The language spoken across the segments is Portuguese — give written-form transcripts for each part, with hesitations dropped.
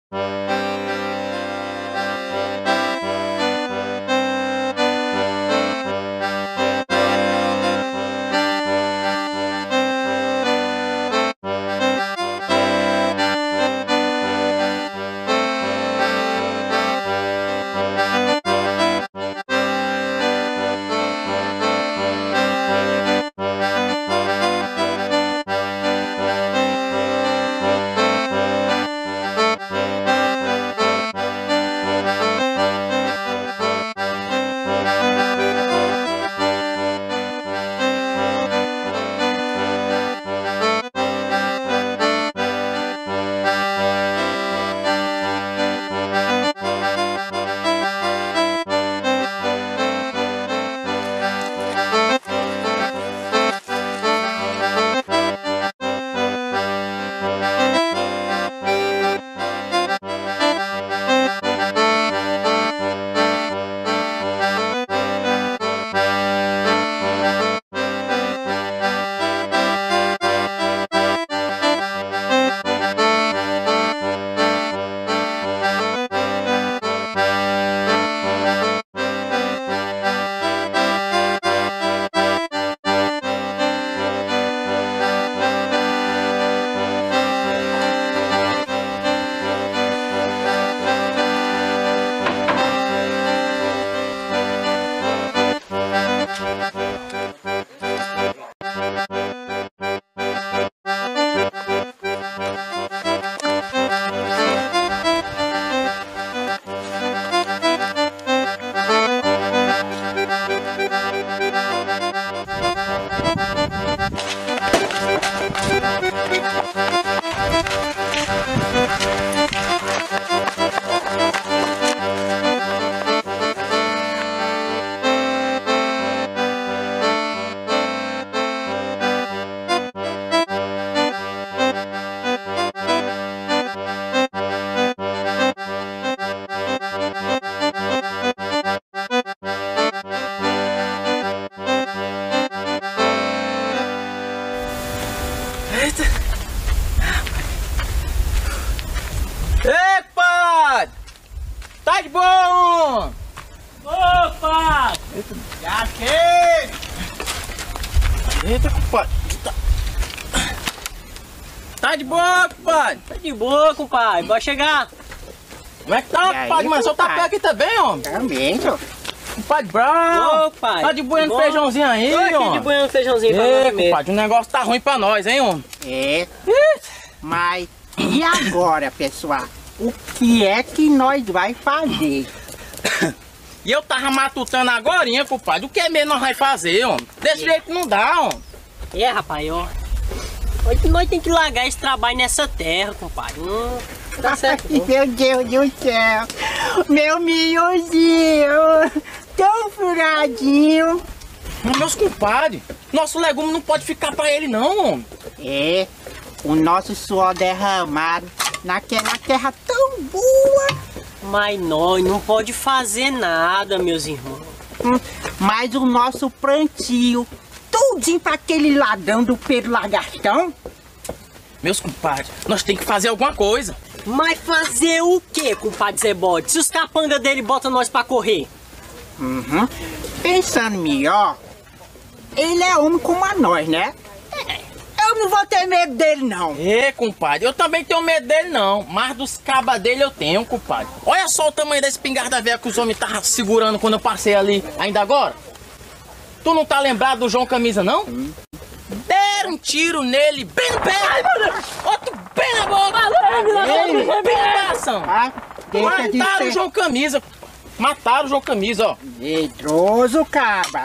Eita! Ei, compadre! Tá de bom! Opa! Eita! Já chega! Eita, compadre! Tá de boa, compadre! Tá de boa, compadre. Pode chegar. Como é que tá, compadre? Mas só tá pé aqui também, homem! Também, senhor. Compadre Brown! Ô, pai. Tá de boiando feijãozinho aí, Tô aqui homem! de boiando feijãozinho pra Ei, nós comer. compadre, o negócio tá ruim pra nós, hein, homem? É, mas e agora, pessoal? O que é que nós vai fazer? E eu tava matutando agorinha, compadre. O que mesmo nós vai fazer, homem? Desse jeito não dá, homem. É, rapaz, ó. Hoje nós tem que largar esse trabalho nessa terra, compadre. Tá certo, não. Meu Deus do céu! Meu milhozinho! Tão furadinho! Mas, meus compadres, nosso legume não pode ficar pra ele, não, homem. É, o nosso suor derramado naquela terra tão boa! Mas nós não pode fazer nada, meus irmãos. Mas o nosso plantio, tudinho pra aquele ladrão do Pedro Lagartão. Meus compadres, nós tem que fazer alguma coisa. Mas fazer o que, compadre Zé Bode? Se os capangas dele botam nós pra correr? Pensando melhor, ele é homem como a nós, né? Eu não vou ter medo dele, não. É, compadre, eu também tenho medo dele, não. Mas dos cabas dele eu tenho, compadre. Olha só o tamanho da espingarda velha que os homens estavam segurando quando eu passei ali, ainda agora. Tu não tá lembrado do João Camisa, não? Deram um tiro nele, bem no pé. Ai, meu Deus. Outro bem na boca. Bem no coração. Ah, deixa de Mataram o ser João Camisa. Mataram o João Camisa, ó. medroso, caba.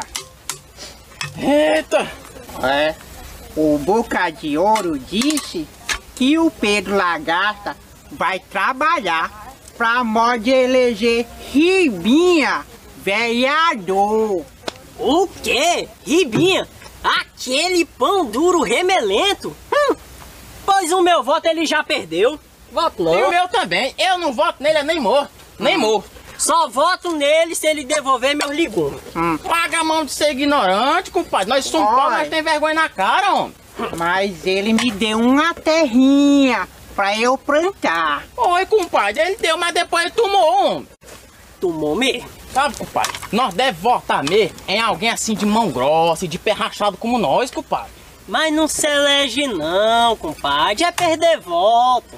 Eita. É, o Boca de Ouro disse que o Pedro Lagarta vai trabalhar pra modo eleger Ribinha vereador. O quê? Ribinha? Aquele pão duro remelento? Pois o meu voto ele já perdeu. Voto E o não. meu também. Eu não voto nele, é nem morto. Nem morto. Só voto nele se ele devolver meus legumes. Paga a mão de ser ignorante, compadre. Nós somos pobres, nós tem vergonha na cara, homem. Mas ele me deu uma terrinha pra eu plantar. Oi, compadre, ele deu, mas depois ele tomou, homem. Tomou mesmo? Sabe, compadre, nós devemos votar mesmo em alguém assim de mão grossa e de pé rachado como nós, compadre. Mas não se elege não, compadre, é perder voto.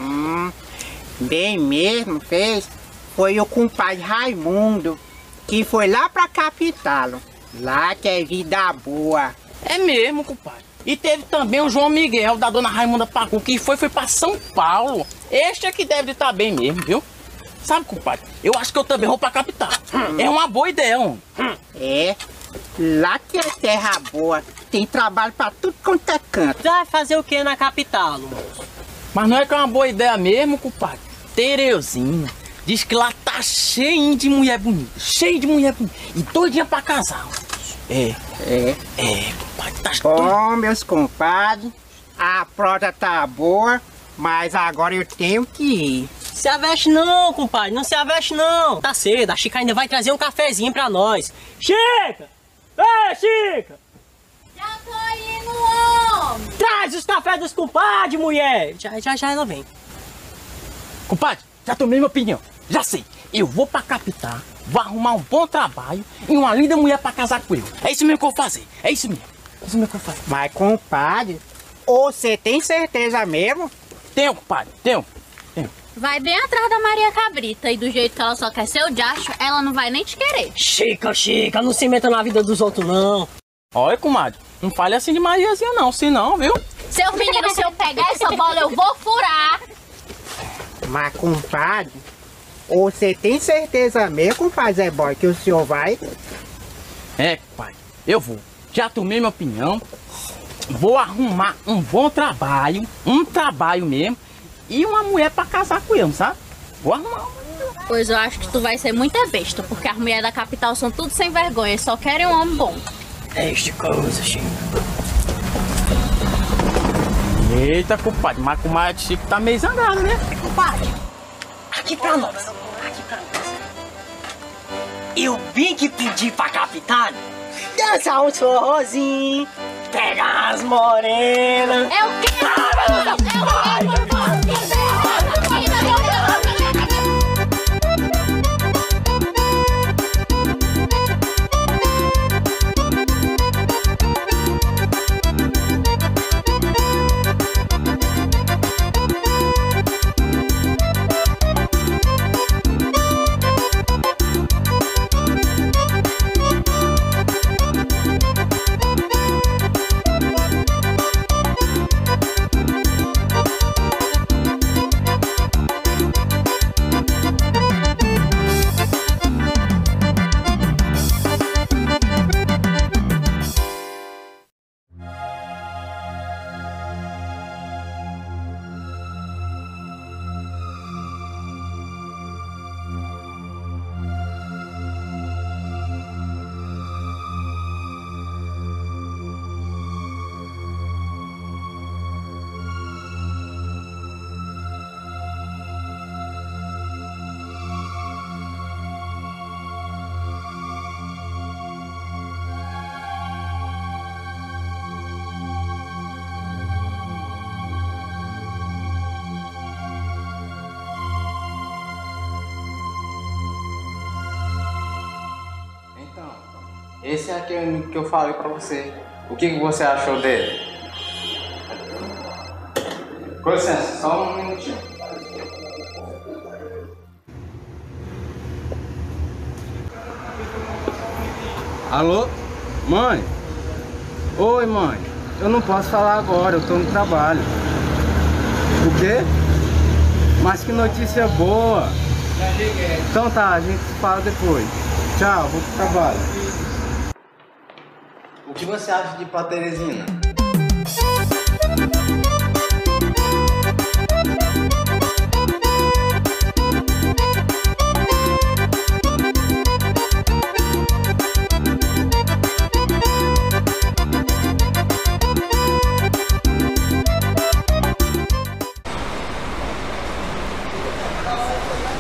Bem mesmo fez. Foi o compadre Raimundo, que foi lá pra capital. Lá que é vida boa. É mesmo, compadre. E teve também o João Miguel, da dona Raimunda Pacu, que foi pra São Paulo. Este é que deve estar bem mesmo, viu? Sabe, compadre, eu acho que eu também vou pra capital. É uma boa ideia, homem. É, lá que é terra boa. Tem trabalho pra tudo quanto é canto. Vai fazer o que na capital, moço? Mas não é que é uma boa ideia mesmo, compadre? Terezinha diz que lá tá cheio de mulher bonita. Cheio de mulher bonita. E doidinha pra casar. É, compadre, tá doido. Bom, meus compadres, a prota tá boa, mas agora eu tenho que ir. Se aveste não, compadre, não se aveste não. Tá cedo, a Chica ainda vai trazer um cafezinho pra nós. Chica! Ei, Chica! Já tô indo, homem! Traz os cafés dos compadres, mulher! Já ela vem. Compadre, já tomei minha opinião. Já sei. Eu vou pra capital, vou arrumar um bom trabalho e uma linda mulher pra casar com eu. É isso mesmo que eu vou fazer. É isso mesmo. É isso mesmo que eu vou fazer. Mas, compadre, você tem certeza mesmo? Tenho, compadre, tenho. Vai bem atrás da Maria Cabrita e do jeito que ela só quer ser o diacho, ela não vai nem te querer. Chica, não se meta na vida dos outros não. Olha, comadre, não fale assim de Mariazinha não, senão, viu? Seu menino, se eu pegar essa bola, eu vou furar. Mas, compadre, você tem certeza mesmo, compadre Zé Boy, que o senhor vai? É, compadre, eu vou. Já tomei minha opinião. Vou arrumar um bom trabalho, um trabalho mesmo, e uma mulher pra casar com eu, sabe? Vou arrumar uma. Pois eu acho que tu vai ser muita besta, porque as mulheres da capital são tudo sem vergonha, só querem um homem bom. Deixa coisa, Chica. Eita, compadre, mas o comadre Chico tá meio zangado, né? Compadre, aqui pra nós. Eu vim que pedir pra capital dançar um forrozinho, pegar as morenas. É o quê? Esse é aquele que eu falei pra você. O que você achou dele? Com licença, só um minutinho. Alô? Mãe? Oi, mãe. Eu não posso falar agora, eu tô no trabalho. O quê? Mas que notícia boa. Então tá, a gente se fala depois. Tchau, vou pro trabalho. O que você acha de ir pra Teresina?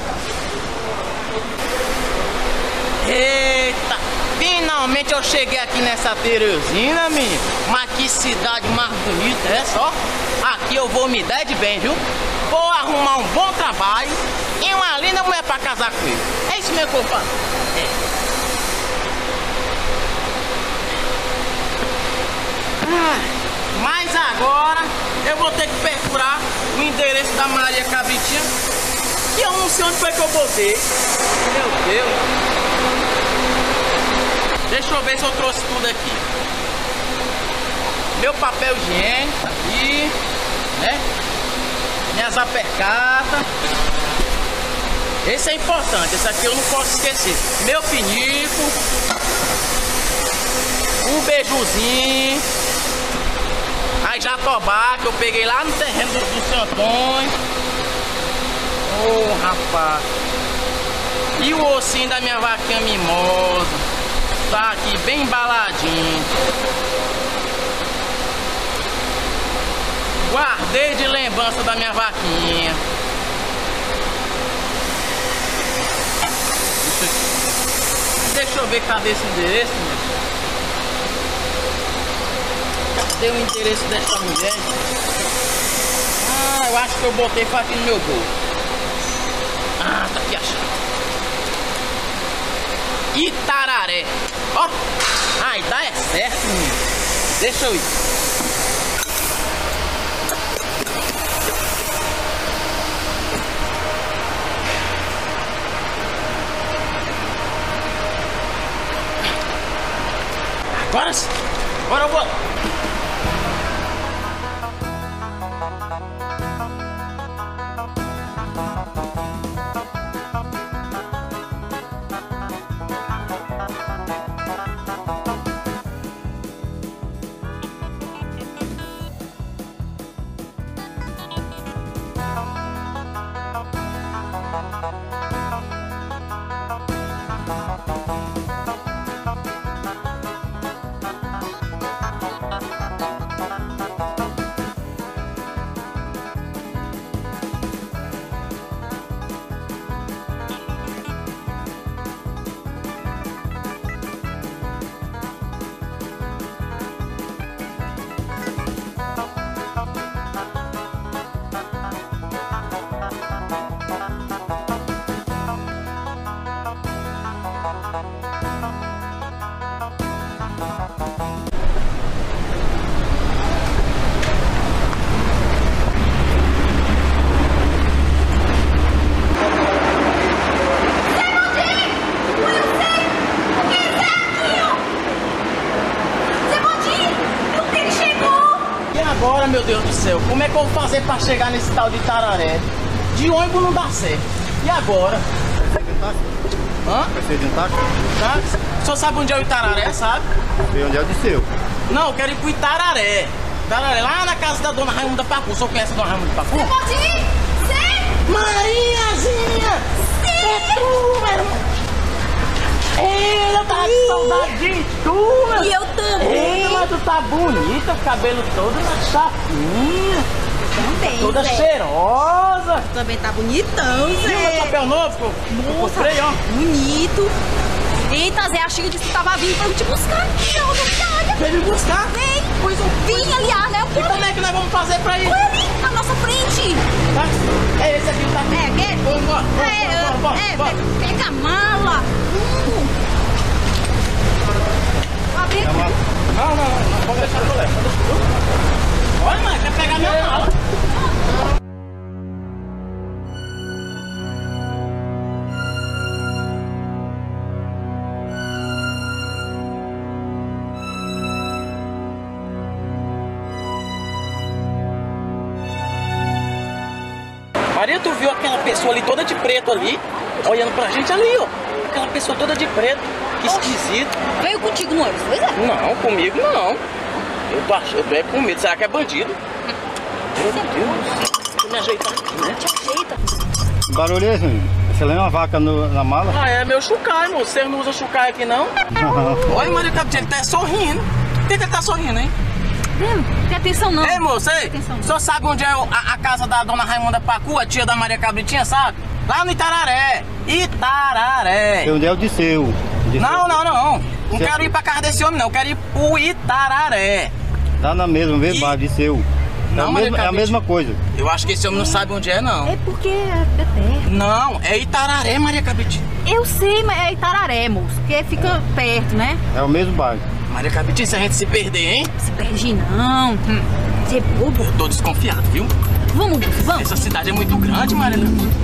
Eita, finalmente eu cheguei aqui aqui nessa Teresina, menino. Mas que cidade mais bonita, é só? Aqui eu vou me dar de bem, viu? Vou arrumar um bom trabalho e uma linda mulher pra casar comigo. É isso mesmo que eu faço. Mas agora eu vou ter que perfurar o endereço da Maria Cabritinha, que eu não sei onde foi que eu botei. Meu Deus. Deixa eu ver se eu trouxe tudo aqui. Meu papel higiênico aqui, né? Minhas apercatas. Esse é importante, esse aqui eu não posso esquecer. Meu pinico. Um beijuzinho. Aí jatobá que eu peguei lá no terreno do seu Antônio. Ô, rapaz. E o ossinho da minha vaquinha mimosa. Tá aqui bem embaladinho. Guardei de lembrança da minha vaquinha. Deixa eu ver cadê esse endereço, meu. Cadê o endereço dessa mulher? Ah, eu acho que eu botei foi aqui no meu bolso. Ah, tá aqui a chave. Itararé. Ó, ai, dá é certo, menino. Deixa eu ir. Agora sim. Agora eu vou. Agora, meu Deus do céu, como é que eu vou fazer pra chegar nesse tal de Itararé? De ônibus não dá certo. E agora? Hã? Vai ser de um táxi? Táxi? O senhor sabe onde é o Itararé, sabe? Sei onde é o de seu. Não, eu quero ir pro Itararé. Itararé, lá na casa da dona Raimunda Pacu. O senhor conhece a dona Raimunda Pacu? Você pode ir? Sim! Mariazinha! Sim! É tu, meu irmão! Ei, eu tava com saudade de tu, meu. E eu também. Ei, mas tu tá bonita, o cabelo todo na chapinha. Também, Toda Zé. cheirosa. Também tá bonitão, Viu meu Zé. papel novo que eu comprei, ó? Bonito. Eita, Zé, a Chica disse que tava vindo pra eu te buscar aqui na rodoviária. Quer me buscar? Vem. Pois eu Vim, aliás, né? E como é que nós vamos fazer pra ir? Olha ali, na nossa frente. Tá? É esse aqui que tá aqui. É, quer? Vamos embora, bora. Pega a mala. Abre aqui. Não, pode deixar que eu levo. Olha, mãe, quer pegar minha mala? Maria, tu viu aquela pessoa ali toda de preto ali, olhando pra gente ali, ó. Aquela pessoa toda de preto, que esquisito. Veio contigo no ônibus, pois é? Não, comigo não. Eu tô com medo, será que é bandido? Meu Deus, deixa eu me ajeitar aqui, né? Te ajeita. Barulho é esse, menino? Você lembra uma vaca na mala? Ah, é meu chucai, moço. Você não usa chucai aqui, não? Olha, Maria Cabritinha, ele tá sorrindo. Por que ele tá sorrindo, hein? Não tem atenção não. Ei, moço, ei, Atenção. o senhor sabe onde é a casa da dona Raimunda Pacu, a tia da Maria Cabritinha, sabe? Lá no Itararé. Itararé. Sei onde é o de seu. Não. Não quero ir pra casa desse homem, não. Eu quero ir pro Itararé. Tá na mesma, mesmo bairro de seu. Não, É a mesma coisa. Eu acho que esse homem não sabe onde é, não. É porque é perto. Não, é Itararé, Maria Cabritinha. Eu sei, mas é Itararé, moço, porque fica perto, né? É o mesmo bairro. Maria Cabritinha, se a gente se perder, hein? Se perde não. Você é bobo. Eu tô desconfiado, viu? Vamos, moço, vamos. Essa cidade é muito grande, Maria.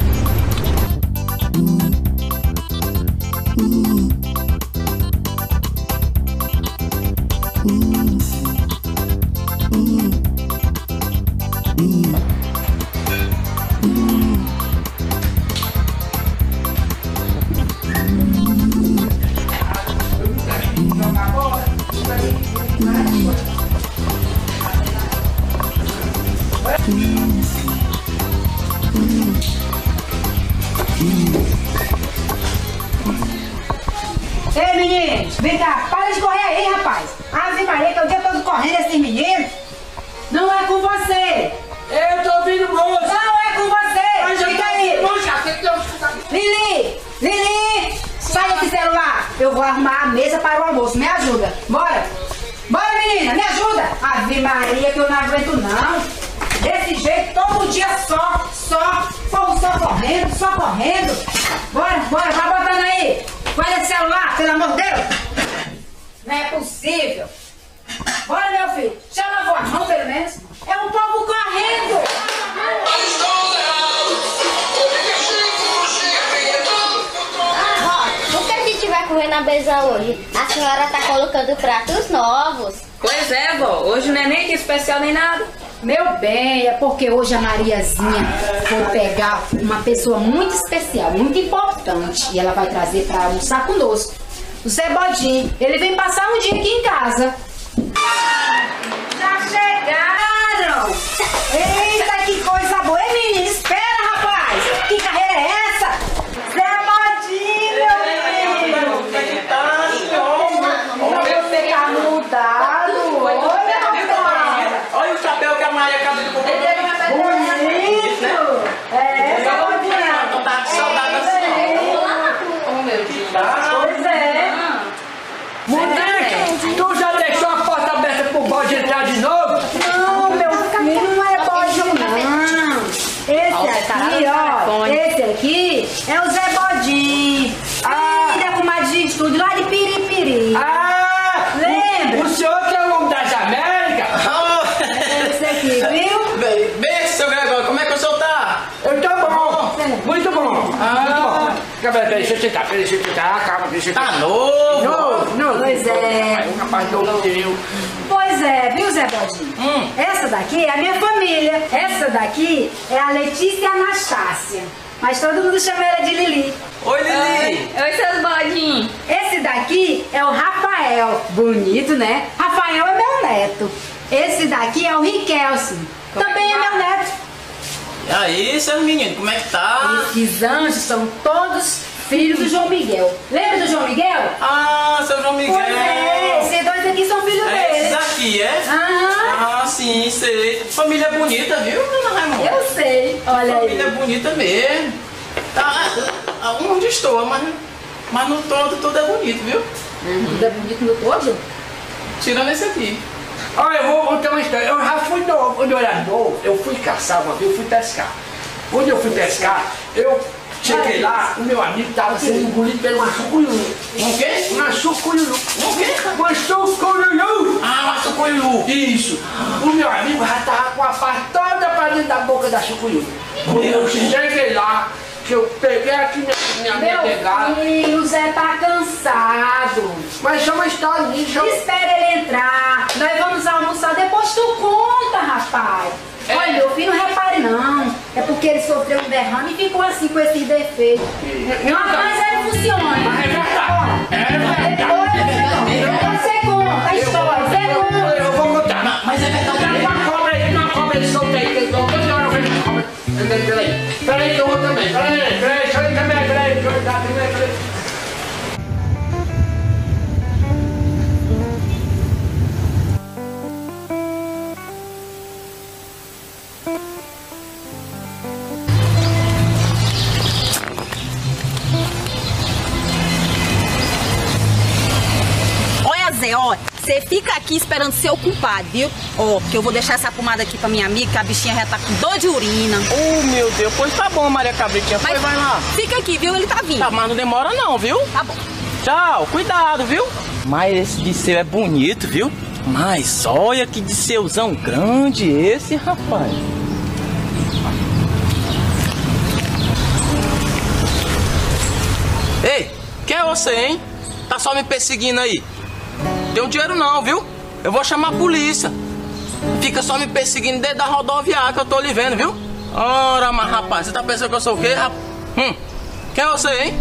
Ei, meninos, vem cá, para de correr aí, rapaz. Ave Maria, que é o dia todo correndo esses meninos. Não é com você. Eu tô ouvindo música. Não é com você. Fica aí. Música. Lili, sai desse celular. Eu vou arrumar a mesa para o almoço. Me ajuda. Bora. Bora, menina, me ajuda. Ave Maria, que eu não aguento não. Desse jeito, todo dia só. Povo só correndo. Bora, vai botando aí. Vai nesse celular, pelo amor de Deus. Não é possível. Bora, meu filho. Já lavou a mão, pelo menos? É um povo correndo. Por que a gente vai correr na mesa hoje? A senhora tá colocando pratos novos. Pois é, vó. Hoje não é nem que especial nem nada. Meu bem, é porque hoje a Mariazinha foi pegar uma pessoa muito especial, muito importante. E ela vai trazer para almoçar conosco. O Zé Bodinho. Ele vem passar um dia aqui em casa. Já chegaram! Eita, que coisa boa! Ei, menino, espera, rapaz! Que carreira é essa? Zé Bodinho, meu menino! Você tá mudado! Olha o chapéu que a Maria acabou de comprar. Bonito! É, Zé Bodinho! Não tá com saudade assim. Oh, meu Deus. Pois é! Moleque, tu já deixou a porta aberta pro bode entrar de novo? Não, meu filho, não é bode não. Esse aqui, ó, esse aqui é o Zé Bodinho. Ele é comadre de estúdio lá de Piripiri. Lembra? O senhor que é o homem das Américas? Esse aqui, viu? Bem, seu Gregório, como é que o senhor tá? Eu tô bom. Muito bom. Muito bom. Peraí, deixa eu tentar. Calma, deixa eu tentar. Tá novo? Não. Pois é. É um rapaz novo teu. Pois é, viu, Zé Bodinho? Essa daqui é a minha família. Essa daqui é a Letícia Anastácia. Mas todo mundo chama ela de Lili. Oi, Lili. Oi, seus bodinhos. Esse daqui é o Rafael. Bonito, né? Rafael é meu neto. Esse daqui é o Riquelson. Também é meu neto. E aí, seus meninos, como é que tá? Esses anjos são todos filhos do João Miguel. Lembra do João Miguel? Ah, seu João Miguel. Pois é, esses dois aqui são filhos É esses dele. aqui, é? Aham. Ah, sim, sei. Família bonita, viu, dona Raimunda? Eu sei. Olha Família aí. bonita mesmo. Tá, onde estou, mas no todo tudo é bonito, viu? Tudo é bonito no todo? Tirando esse aqui. Olha, eu vou contar uma história. Eu já fui novo. Quando eu era novo, eu fui caçar uma vez, eu fui pescar. Quando eu fui pescar, eu cheguei lá, o meu amigo estava sendo engolido por uma sucururu. Um quê? Uma sucururu. Um quê? Uma sucururu. Ah, uma sucuriú. Isso. O meu amigo já estava com a parte toda para dentro da boca da sucururu. Quando eu cheguei lá, que eu peguei aqui minha pegada. Meu filho, o Zé tá cansado. Mas é uma história disso. Espera ele entrar. Nós vamos almoçar, depois tu conta, rapaz. Olha, meu filho, não repare não. É porque ele sofreu um derrame e ficou assim com esses defeitos. Mas ele funciona. É verdade. Depois você conta a história. Você conta. Eu vou contar. Mas é verdade. Uma cobra aí, solta aí. Toda hora eu vejo uma cobra. Peraí que eu vou também. Peraí, deixa eu ir também. Peraí, deixa eu ir também. Peraí. aqui esperando seu culpado, viu? Ó, que eu vou deixar essa pomada aqui pra minha amiga, que a bichinha já tá com dor de urina. Oh, meu Deus, pois tá bom, Maria Cabritinha. Foi, vai lá. Fica aqui, viu? Ele tá vindo. Tá, mas não demora não, viu? Tá bom. Tchau, cuidado, viu? Mas esse Disseu é bonito, viu? Mas olha que Disseuzão grande esse, rapaz. Ei, quem é você, hein? Tá só me perseguindo aí. Tem dinheiro não, viu? Eu vou chamar a polícia. Fica só me perseguindo dentro da rodoviária que eu tô lhe vendo, viu? Ora, mas rapaz, você tá pensando que eu sou o quê, rapaz? Quem é você, hein?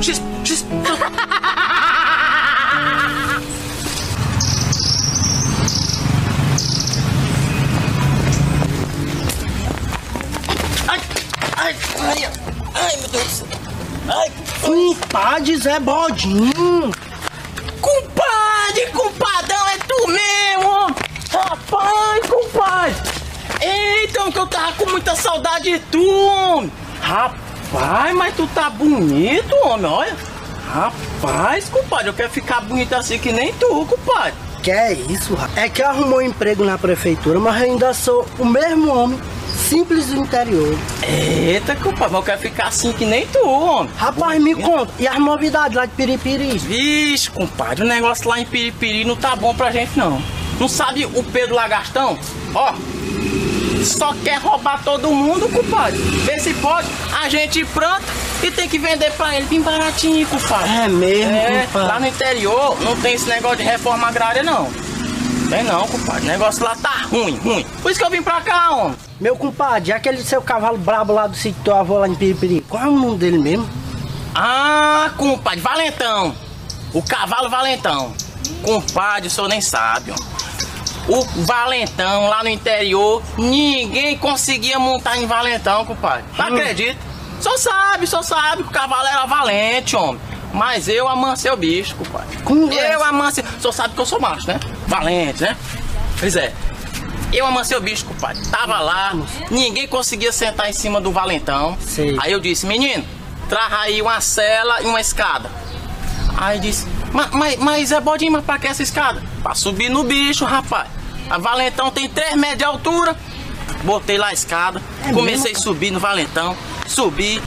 Ai, meu Deus. Ai, compadre Zé Bodinho. Compadão, é tu mesmo. Rapaz, compadre. Então que eu tava com muita saudade de tu, homem. Rapaz, mas tu tá bonito, homem, olha. Rapaz, compadre, eu quero ficar bonito assim que nem tu, compadre. Que é isso, rapaz? É que arrumou um emprego na prefeitura, mas eu ainda sou o mesmo homem, simples do interior. Eita, compadre, mas eu quero ficar assim que nem tu, homem. Rapaz, me conta, e as novidades lá de Piripiri? Vixe, compadre, o negócio lá em Piripiri não tá bom pra gente, não. Não sabe o Pedro Lagastão? Ó, só quer roubar todo mundo, compadre. Vê se pode, a gente planta e tem que vender pra ele bem baratinho, compadre. É mesmo, compadre? Lá no interior não tem esse negócio de reforma agrária, não. Tem não, compadre. O negócio lá tá ruim. Por isso que eu vim pra cá, homem. Meu compadre, aquele seu cavalo brabo lá do sítio do teu avô lá em Piripiri, qual é o nome dele mesmo? Ah, compadre, Valentão. O cavalo Valentão. Compadre, o senhor nem sabe, ó. O Valentão lá no interior, ninguém conseguia montar em Valentão, compadre. Não acredita? Só sabe que o cavalo era valente, homem. Mas eu amancei o bicho, compadre. Eu amancei. Só sabe que eu sou macho, né? Valente, né? Pois é. Eu amancei o bicho, compadre. Tava lá, ninguém conseguia sentar em cima do Valentão. Sei. Aí eu disse, menino, traz aí uma sela e uma escada. Aí disse, mas é Bodinho, mas pra que essa escada? Pra subir no bicho, rapaz. A Valentão tem 3 metros de altura. Botei lá a escada, comecei a subir no Valentão. Subi.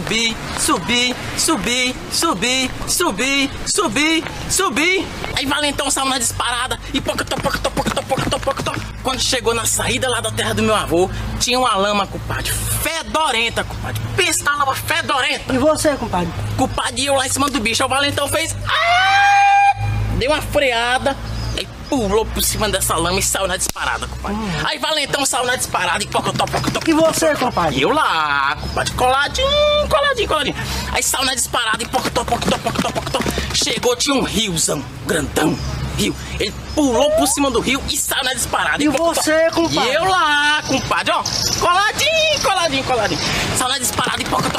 Aí Valentão saiu na disparada e pocotó. Quando chegou na saída lá da terra do meu avô, tinha uma lama, compadre, fedorenta, compadre. Pensa na lama fedorenta. E você, compadre? Compadre, eu lá em cima do bicho. Aí o Valentão fez... Deu uma freada. Aí pulou por cima dessa lama e saiu na disparada, compadre. Aí Valentão saiu na disparada e pocotó. E você, compadre? E eu lá, compadre, coladinho. Aí saiu na disparada e pocotó. Chegou, tinha um riozão, grandão. Rio. Ele pulou por cima do rio e saiu na disparada. E você, compadre? E eu lá, compadre, ó, coladinho. Saiu na disparada e pocotó.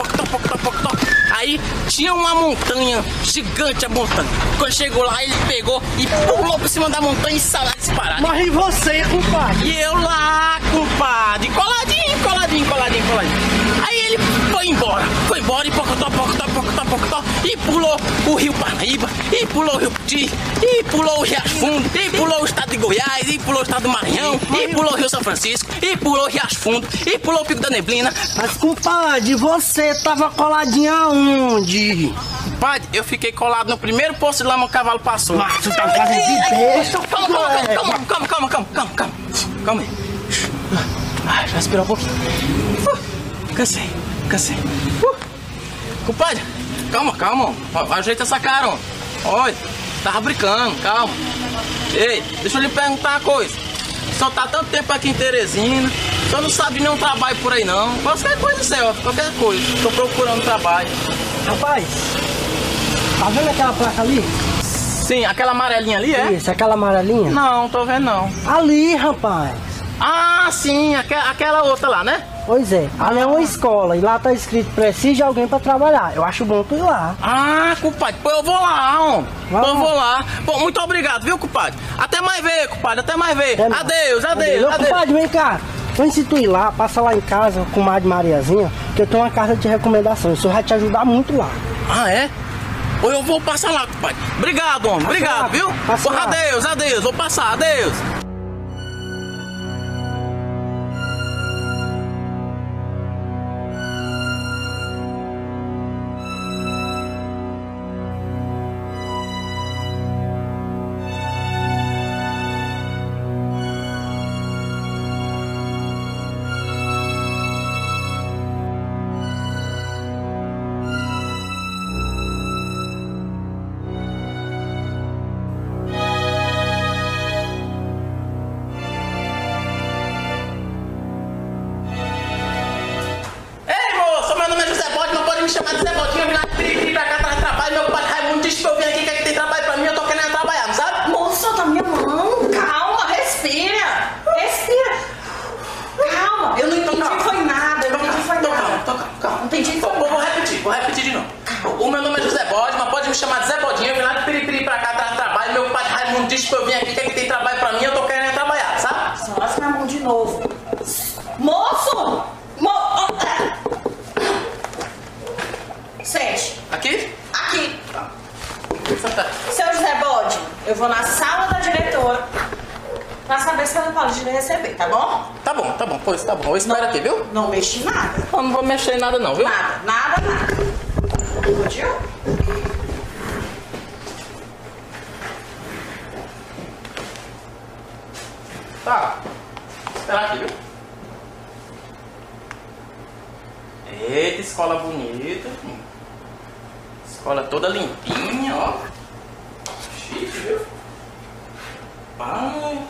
Aí tinha uma montanha, gigante a montanha. Quando chegou lá, ele pegou e pulou por cima da montanha e saiu na disparada. Mas e você, compadre? E eu lá, compadre, coladinho. Aí ele foi embora e pocotó. E pulou o Rio Paraíba, e pulou o Rio Puti, e pulou o Riacho Fundo, e pulou o estado de Goiás, e pulou o estado do Maranhão, e pulou o Rio São Francisco, e pulou o Riacho Fundo, e pulou o Pico da Neblina. Mas, compadre, você tava coladinho aonde? Compadre, eu fiquei colado no primeiro posto de lama que o cavalo passou. Mas tu tá fazendo de besta. Calma aí. Já respirou um pouquinho. Cansei. Compadre, calma. Ajeita essa cara, ó. Olha, tava brincando, calma. Ei, deixa eu lhe perguntar uma coisa. Só tá tanto tempo aqui em Teresina, só não sabe nenhum trabalho por aí não. Qualquer coisa, Céu, qualquer coisa. Tô procurando trabalho. Rapaz, tá vendo aquela placa ali? Sim, aquela amarelinha ali, é? Isso, aquela amarelinha? Não, tô vendo não. Ali, rapaz. Ah, sim, aquela outra lá, né? Pois é, ali é uma escola e lá tá escrito precisa de alguém pra trabalhar. Eu acho bom tu ir lá. Ah, compadre, pô, eu vou lá, homem. Eu vou lá. Pô, muito obrigado, viu, compadre? Até mais ver, compadre, até mais ver. Adeus. Compadre, vem cá. Antes de tu ir lá, passa lá em casa com a Mariazinha, que eu tenho uma carta de recomendação. Isso vai te ajudar muito lá. Ah, é? Ou eu vou passar lá, compadre. Obrigado, homem. Obrigado, viu? Adeus, adeus. Vou passar, adeus. Me chamar de Zé Botinho, eu vim lá de pra cá atrás de trabalho. Meu pai Raimundo disse pra eu vir aqui que tem trabalho pra mim, eu tô querendo trabalhar, não sabe? Moço, solta minha mão. Calma, respira. Respira. Calma. Eu não entendi foi nada. Eu não entendi foi nada. Calma. Não entendi foi nada. Vou repetir de novo. O meu nome é José Bode, mas pode me chamar de Zé Bodinho. Eu vim lá de Piripiri pra cá atrás de trabalho. Meu pai Raimundo disse pra eu vir aqui que tem trabalho pra mim, eu tô querendo trabalhar, sabe? Solta minha mão de novo. Moço! Sente. Aqui? Aqui. Tá. Seu José Bode, eu vou na sala da diretora pra saber se ela pode lhe receber, tá bom? Tá bom, pois tá bom. Eu espero aqui, viu? Não mexi nada. Eu não vou mexer em nada não, viu? Nada. Podiu? Tá. Esperar aqui, viu? Eita, escola bonita. Escola toda limpinha, ó. Chique, viu? Pai.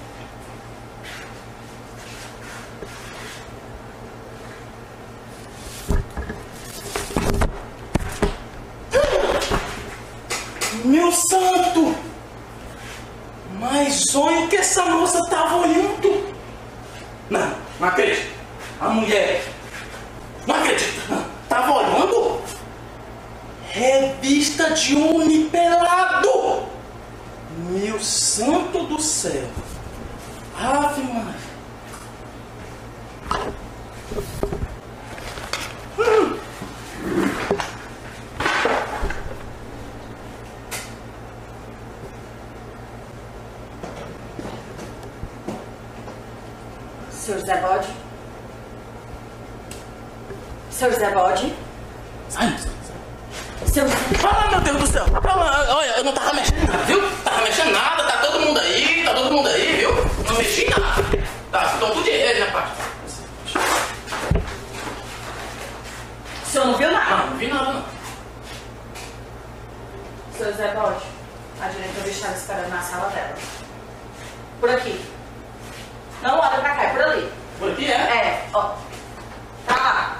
Meu santo! Mas olha o que essa moça tava olhando. Não acredito. A mulher. Não acredito. Não. Tava olhando? Revista de homem pelado. Meu santo do céu. Ave Maria. Seu José Bode? Seu José Bode? Sai, Seu... Ah, meu Deus do céu. Olha, eu não tava mexendo nada, viu? Tava mexendo nada, tá todo mundo aí, viu? Não mexi em nada. Tá, estão tudo de ele, né, pai? O senhor não viu nada? Não vi nada, não. Seu José Bode, a diretora estava esperando na sala dela. Por aqui. Não olha pra cá, é por ali. Por aqui, é? É, ó. Tá lá.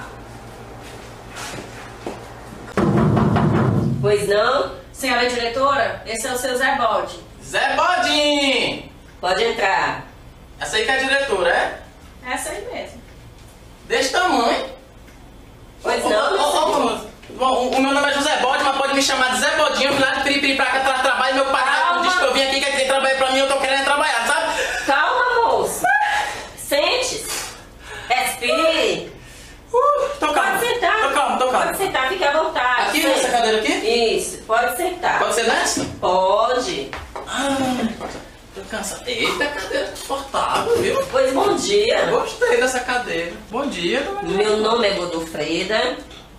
Pois não? Senhora diretora, esse é o seu Zé Bode. Zé Bodinho! Pode entrar. Essa aí que é a diretora, é? Essa aí mesmo. Desse tamanho. Pois não? O meu nome é José Bode, mas pode me chamar de Zé Bodinho. Eu vim lá de Piripiri pra cá atrás trabalho. Meu pai disse que eu vim aqui, que tem trabalho pra mim, eu tô querendo trabalhar, sabe? Calma, moço. Sente-se. Respire. Tô calmo. Pode sentar. Tô calmo. Pode sentar, fique à vontade. Aqui, nessa cadeira aqui? Isso, pode sentar. Pode ser nessa? Pode. Tô cansado. Eita, cadeira confortável, viu? Pois bom dia. Gostei dessa cadeira. Bom dia, dona Maria. Meu nome é Godofreda.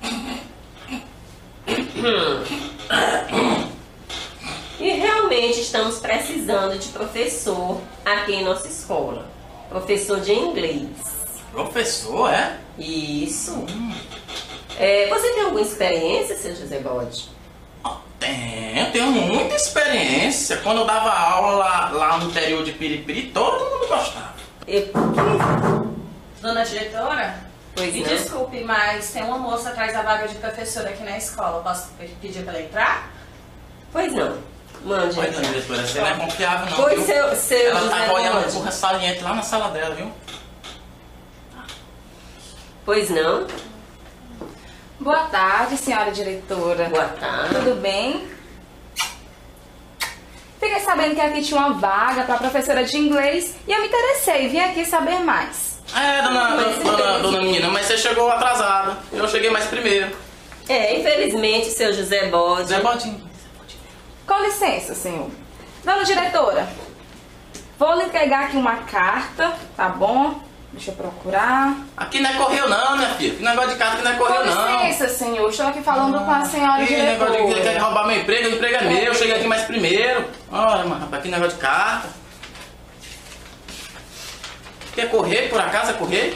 E realmente estamos precisando de professor aqui em nossa escola. Professor de inglês. Professor, é? Isso. Você tem alguma experiência, seu José Bode? Tenho muita experiência. Quando eu dava aula lá no interior de Piripiri, todo mundo gostava. Dona diretora? Pois Me não. desculpe, mas tem uma moça atrás da vaga de professora aqui na escola. Posso pedir pra ela entrar? Pois não. Mande. Pois não, diretora, você não é confiável, não. Pois viu? seu Ela José tá olhando Bode. porra saliente lá na sala dela, viu? Pois não. Boa tarde, senhora diretora. Boa tarde. Tudo bem? Fiquei sabendo que aqui tinha uma vaga para professora de inglês e eu me interessei, vim aqui saber mais. Dona menina, mas você chegou atrasada. Eu cheguei mais primeiro. Infelizmente, seu José Bode. Zé Bodinho. Com licença, senhor. Dona diretora, vou lhe entregar aqui uma carta, tá bom? Deixa eu procurar. Aqui não é correio não, minha filha. Que negócio de carta que não é correio não. Com licença, senhor. Estou aqui falando com a senhora diretora. Negócio de quer roubar meu emprego, o emprego é meu. Eu cheguei aqui mais primeiro. Olha, mano, rapaz, que negócio de carta. Quer correr, por acaso é correr?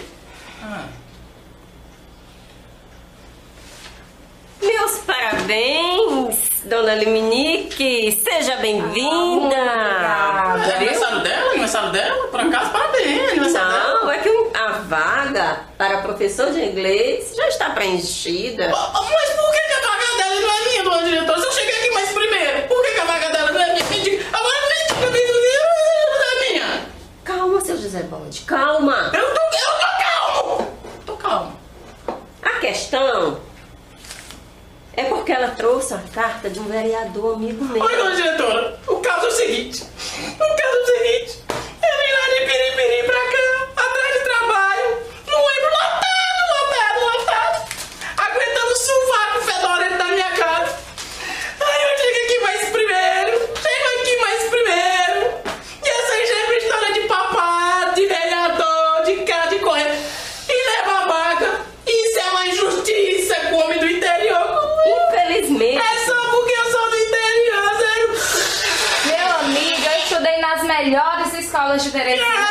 Meus parabéns, dona Liminique. Seja bem-vinda. É aniversário dela? Aniversário dela? Por acaso, parabéns. Aniversário dela. Não, é que a vaga para professor de inglês já está preenchida. Mas por que a vaga dela não é minha, dona diretora? Se eu cheguei aqui mais primeiro, por que a vaga dela não é minha? Agora não é minha. Calma, seu José Bode, calma. Eu tô calmo. Tô calmo. A questão é porque ela trouxe a carta de um vereador amigo meu. Oi, dona diretora, o caso é o seguinte. Eu vim lá de Piripiri pra cá, atrás de trabalho, no ônibus lotado, aguentando o sovaco fedorento da minha casa. Aí eu chego aqui mais primeiro, e essa aí já é história de papado, de vereador, de cara de correr, e leva a vaga. Isso é uma injustiça com o homem do interior. Infelizmente. É só porque eu sou do interior, sério. Meu amigo, eu estudei nas melhores escolas de Teresina.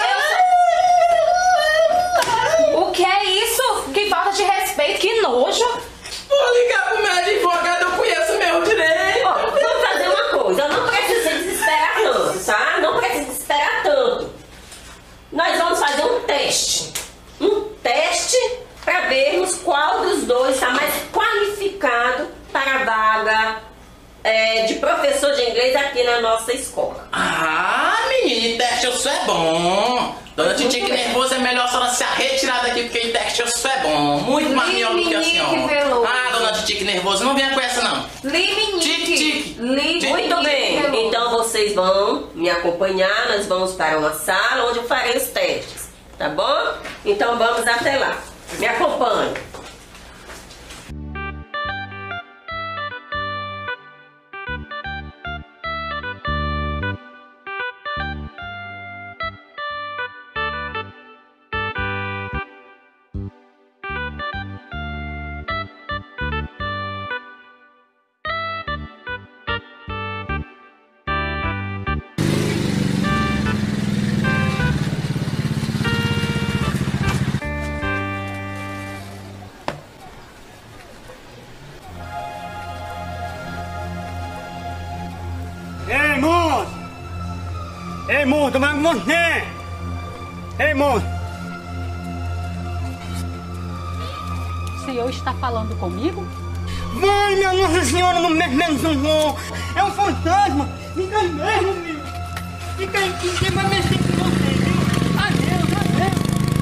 O que é isso? Que falta de respeito, que nojo. Vou ligar pro meu advogado, eu conheço meu direito. Ó, vamos fazer uma coisa, não precisa desesperar tanto, tá? Não precisa desesperar tanto. Nós vamos fazer um teste. Para vermos qual dos dois está mais qualificado para a vaga de professor de inglês aqui na nossa escola. Ah, menina, teste isso é bom. Dona Titique nervosa, é melhor a senhora se retirar daqui, porque teste isso é bom. Muito mais melhor do que a senhora. Ah, dona Titique nervosa, não venha com essa não. Liminique. Muito bem, então vocês vão me acompanhar, nós vamos para uma sala onde eu farei os testes, tá bom? Então vamos até lá. Me acompanhe. Ei, moço, mas você! Ei, moço! O senhor está falando comigo? Mãe, minha Nossa Senhora, não mexe menos não! É um fantasma! Fica aí mesmo, meu! Fica aí, quem vai mexer com você, viu? Adeus!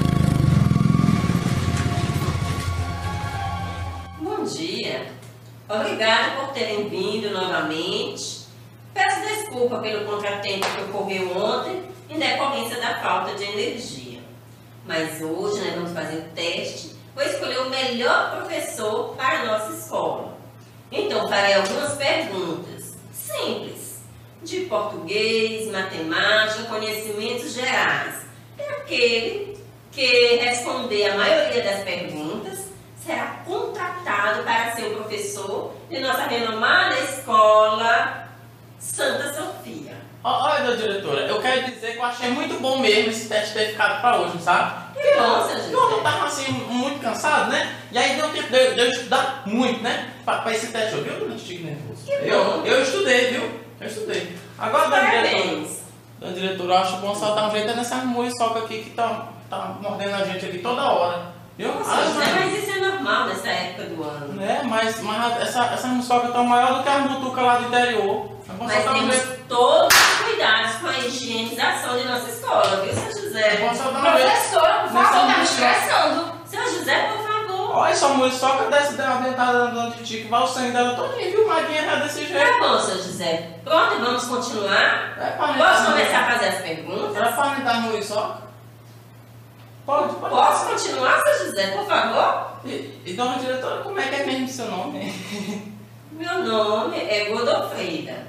Bom dia! Obrigada por terem vindo novamente. Peço desculpa pelo contratempo que ocorreu ontem em decorrência da falta de energia. Mas hoje nós vamos fazer o teste. Vou escolher o melhor professor para a nossa escola. Então farei algumas perguntas simples, de português, matemática, conhecimentos gerais. E aquele que responder a maioria das perguntas será contratado para ser o professor de nossa renomada escola Santa Sofia. Olha, dona diretora, eu quero dizer que eu achei muito bom mesmo esse teste ter ficado pra hoje, sabe? Que bom, seu José. Eu tava assim, muito cansado, né? E aí deu tempo de eu estudar muito, né? Pra esse teste, viu, dona Titique nervoso? Eu estudei, viu? Eu estudei. Agora, dona diretora, eu acho bom só dar um jeito nessa muriçoca aqui que tá mordendo a gente aqui toda hora. Viu? Mas isso é normal nessa época do ano. Né? Mas essa muriçoca tá maior do que as mutucas lá do interior. Mas temos todos os cuidados com a higienização de nossa escola, viu, seu José? Professora, por favor, tá me estressando. Seu José, por favor. Olha, essa muriçoca desce da dentada da dona Titique, vai o sangue dela todinho, viu? Maguinha tá desse jeito. Tá bom, seu José. Pronto, vamos continuar? Posso começar a fazer as perguntas? Era pra aumentar a muriçoca? Pode. Posso continuar, seu José, por favor? E dona diretora, como é que é mesmo seu nome? Meu nome é Godofrida.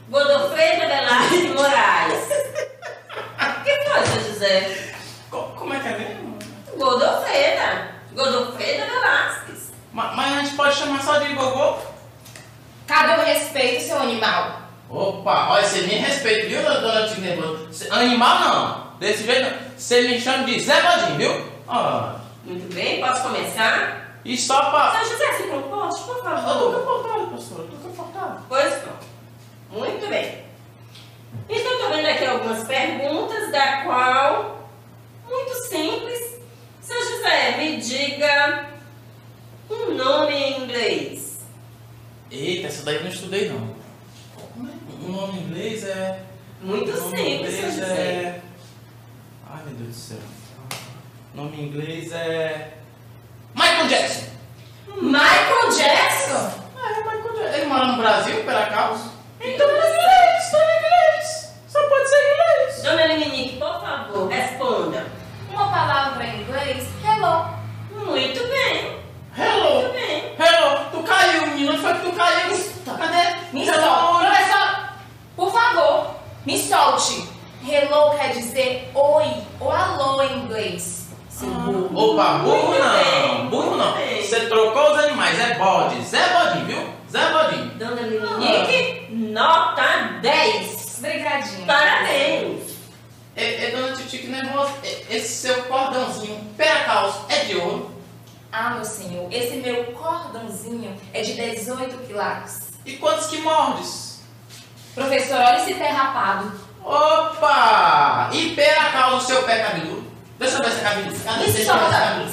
Godofreda Velasquez de Moraes. O que foi, seu José? Como é que é mesmo? Godofreda Velasquez. Mas a gente pode chamar só de Gogô? Cadê o respeito, seu animal? Opa, olha, você me respeita, viu, dona Tigre Nervoso? Animal não, desse jeito não. Você me chama de Zé Bodinho, viu? Ah. Muito bem, posso começar? E só pra... Seu José, se comporte, por favor. Eu tô confortável, professora, tô confortável. Pois não. Muito bem. Então, estou vendo aqui algumas perguntas, da qual, muito simples. Seu José, me diga um nome em inglês. Eita, essa daí eu não estudei, não. O nome em inglês é... Muito simples, seu José. Ai, meu Deus do céu. O nome em inglês é... Michael Jackson. Michael Jackson? Michael Jackson. Ele mora no Brasil, pela causa. Então, tá em inglês. Só pode ser inglês. Dona Eliminique, por favor, responda. Uma palavra em inglês, hello. Muito bem. Hello. Muito bem. Hello. Tu caiu, menino. Onde foi que tu caiu? Cadê? Me solte. Professor, por favor, me solte. Hello quer dizer oi ou alô em inglês. Opa, burro não. Burro não. Você trocou os animais. É bode. Zé Bodinho, viu? Zé Bodinho. Dona Eliminique, nota 10. Obrigadinho. Parabéns. Dona Titi Nervosa, esse seu cordãozinho, pera calça, é de ouro? Ah, meu senhor, esse meu cordãozinho é de 18 quilates. E quantos que mordes? Professor, olha esse pé rapado. Opa! E pera calça o seu pé cabeludo? Deixa eu ver esse cabeludo. Cadê esse cabeludo?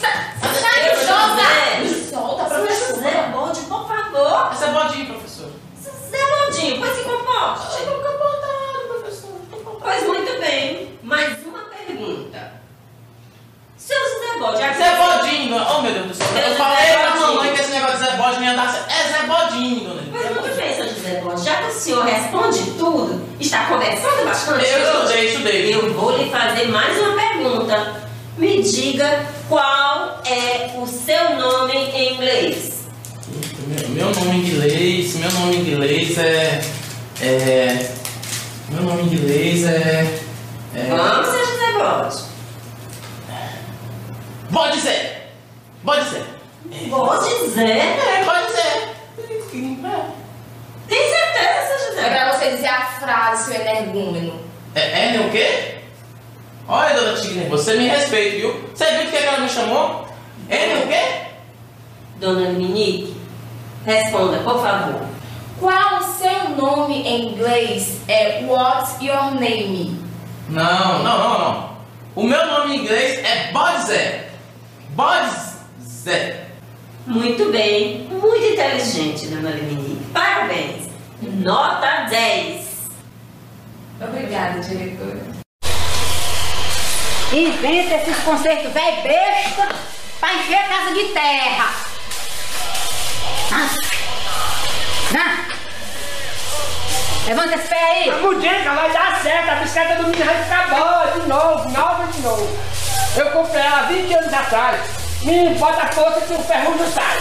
Me solta, professor. Zé Bodinho, por favor. Esse é Bodinho, professor. Zé Bodinho, pois se comporte. Eu tô comportado, professor. Pois muito bem. Mais uma pergunta. Seu Zé Bodinho... Zé Bodinho, oh meu Deus do céu. Eu falei pra mamãe que esse negócio de Zé Bodinho ia dar certo. É Zé Bodinho, dona. Pois muito bem, seu José Bodinho. Já que o senhor responde tudo, está conversando bastante. Eu estudei. Eu vou lhe fazer mais uma pergunta. Me diga qual é o seu nome em inglês. Meu nome em inglês é... Vamos, seu José Bodinho. Pode ser. Pode dizer? Pode ser. Tem certeza, seu José? É pra você dizer a frase, seu energúmeno. É o quê? Olha, dona Tigre, você me respeita, viu? Você viu o que ela me chamou? O quê? Dona Eliminique, responda, por favor. Qual o seu nome em inglês é What's your name? Não. O meu nome em inglês é Bodzé. Bodzé. Muito bem, muito inteligente, dona Eliminique. Parabéns. Nota 10. Obrigada, diretora. Inventa esses concertos velho besta pra encher a casa de terra. Levanta esse pé aí. Mudica, vai dar certo. A bicicleta do menino vai ficar boa de novo, nova de novo. Eu comprei ela há 20 anos atrás. Menino, bota a força que o ferro não sai.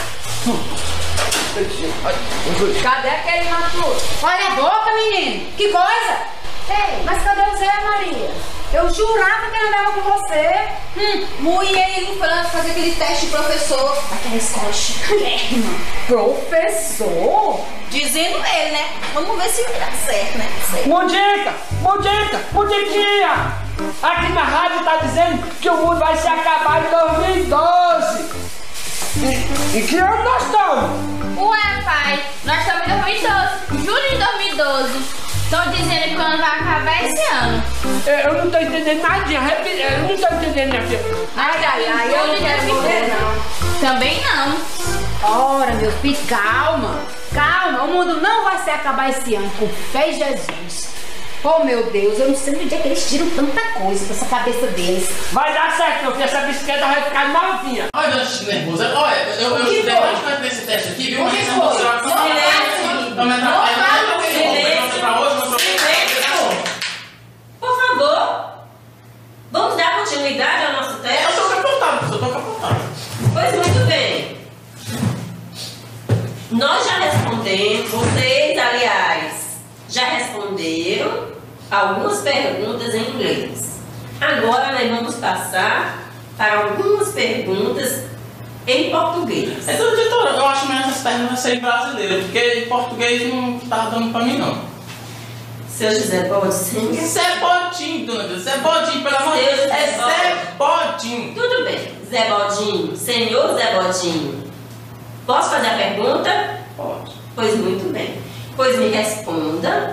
Cadê aquele matuto? Olha a boca, menino. Que coisa. Ei, mas cadê o Zé, Maria? Eu jurava que ele andava com você. Mulher, ele não foi lá fazer aquele teste de professor. Aquela escola chiquérrima. Professor? Dizendo ele, né? Vamos ver se vai dar certo, né? Mudiquinha! Aqui na rádio tá dizendo que o mundo vai se acabar em 2012. E que ano nós estamos? Ué, pai, nós estamos em 2012, julho de 2012. Estão dizendo que o ano vai acabar esse ano. Eu não tô entendendo nadinha, eu não tô entendendo, minha filha. Ai, eu não quero morrer, não. Também não. Ora, meu filho, calma. O mundo não vai se acabar esse ano, com fé em Jesus. Oh, meu Deus, eu não sei onde é que eles tiram tanta coisa dessa cabeça deles. Vai dar certo, meu filho, essa bicicleta vai ficar novinha. Olha, dona Tigre Nervosa, olha, eu estudei bastante nesse teste aqui, viu? Mas eu vou mostrar pra você. Não me atrapalha, não. Por favor, vamos dar continuidade ao nosso teste? Eu tô capotado. Pois muito bem. Nós já respondemos, vocês, aliás, já responderam algumas perguntas em inglês. Agora nós vamos passar para algumas perguntas em português. Então, diretora, eu acho melhor essas perguntas serem brasileiras, porque em português não tá dando pra mim, não. Seu José Bodinho. Zé Bodinho, dona Deus. Zé Bodinho, pelo amor de Deus. É Zé Bodinho. Tudo bem. Zé Bodinho. Senhor Zé Bodinho. Posso fazer a pergunta? Pode. Pois muito bem. Pois me responda.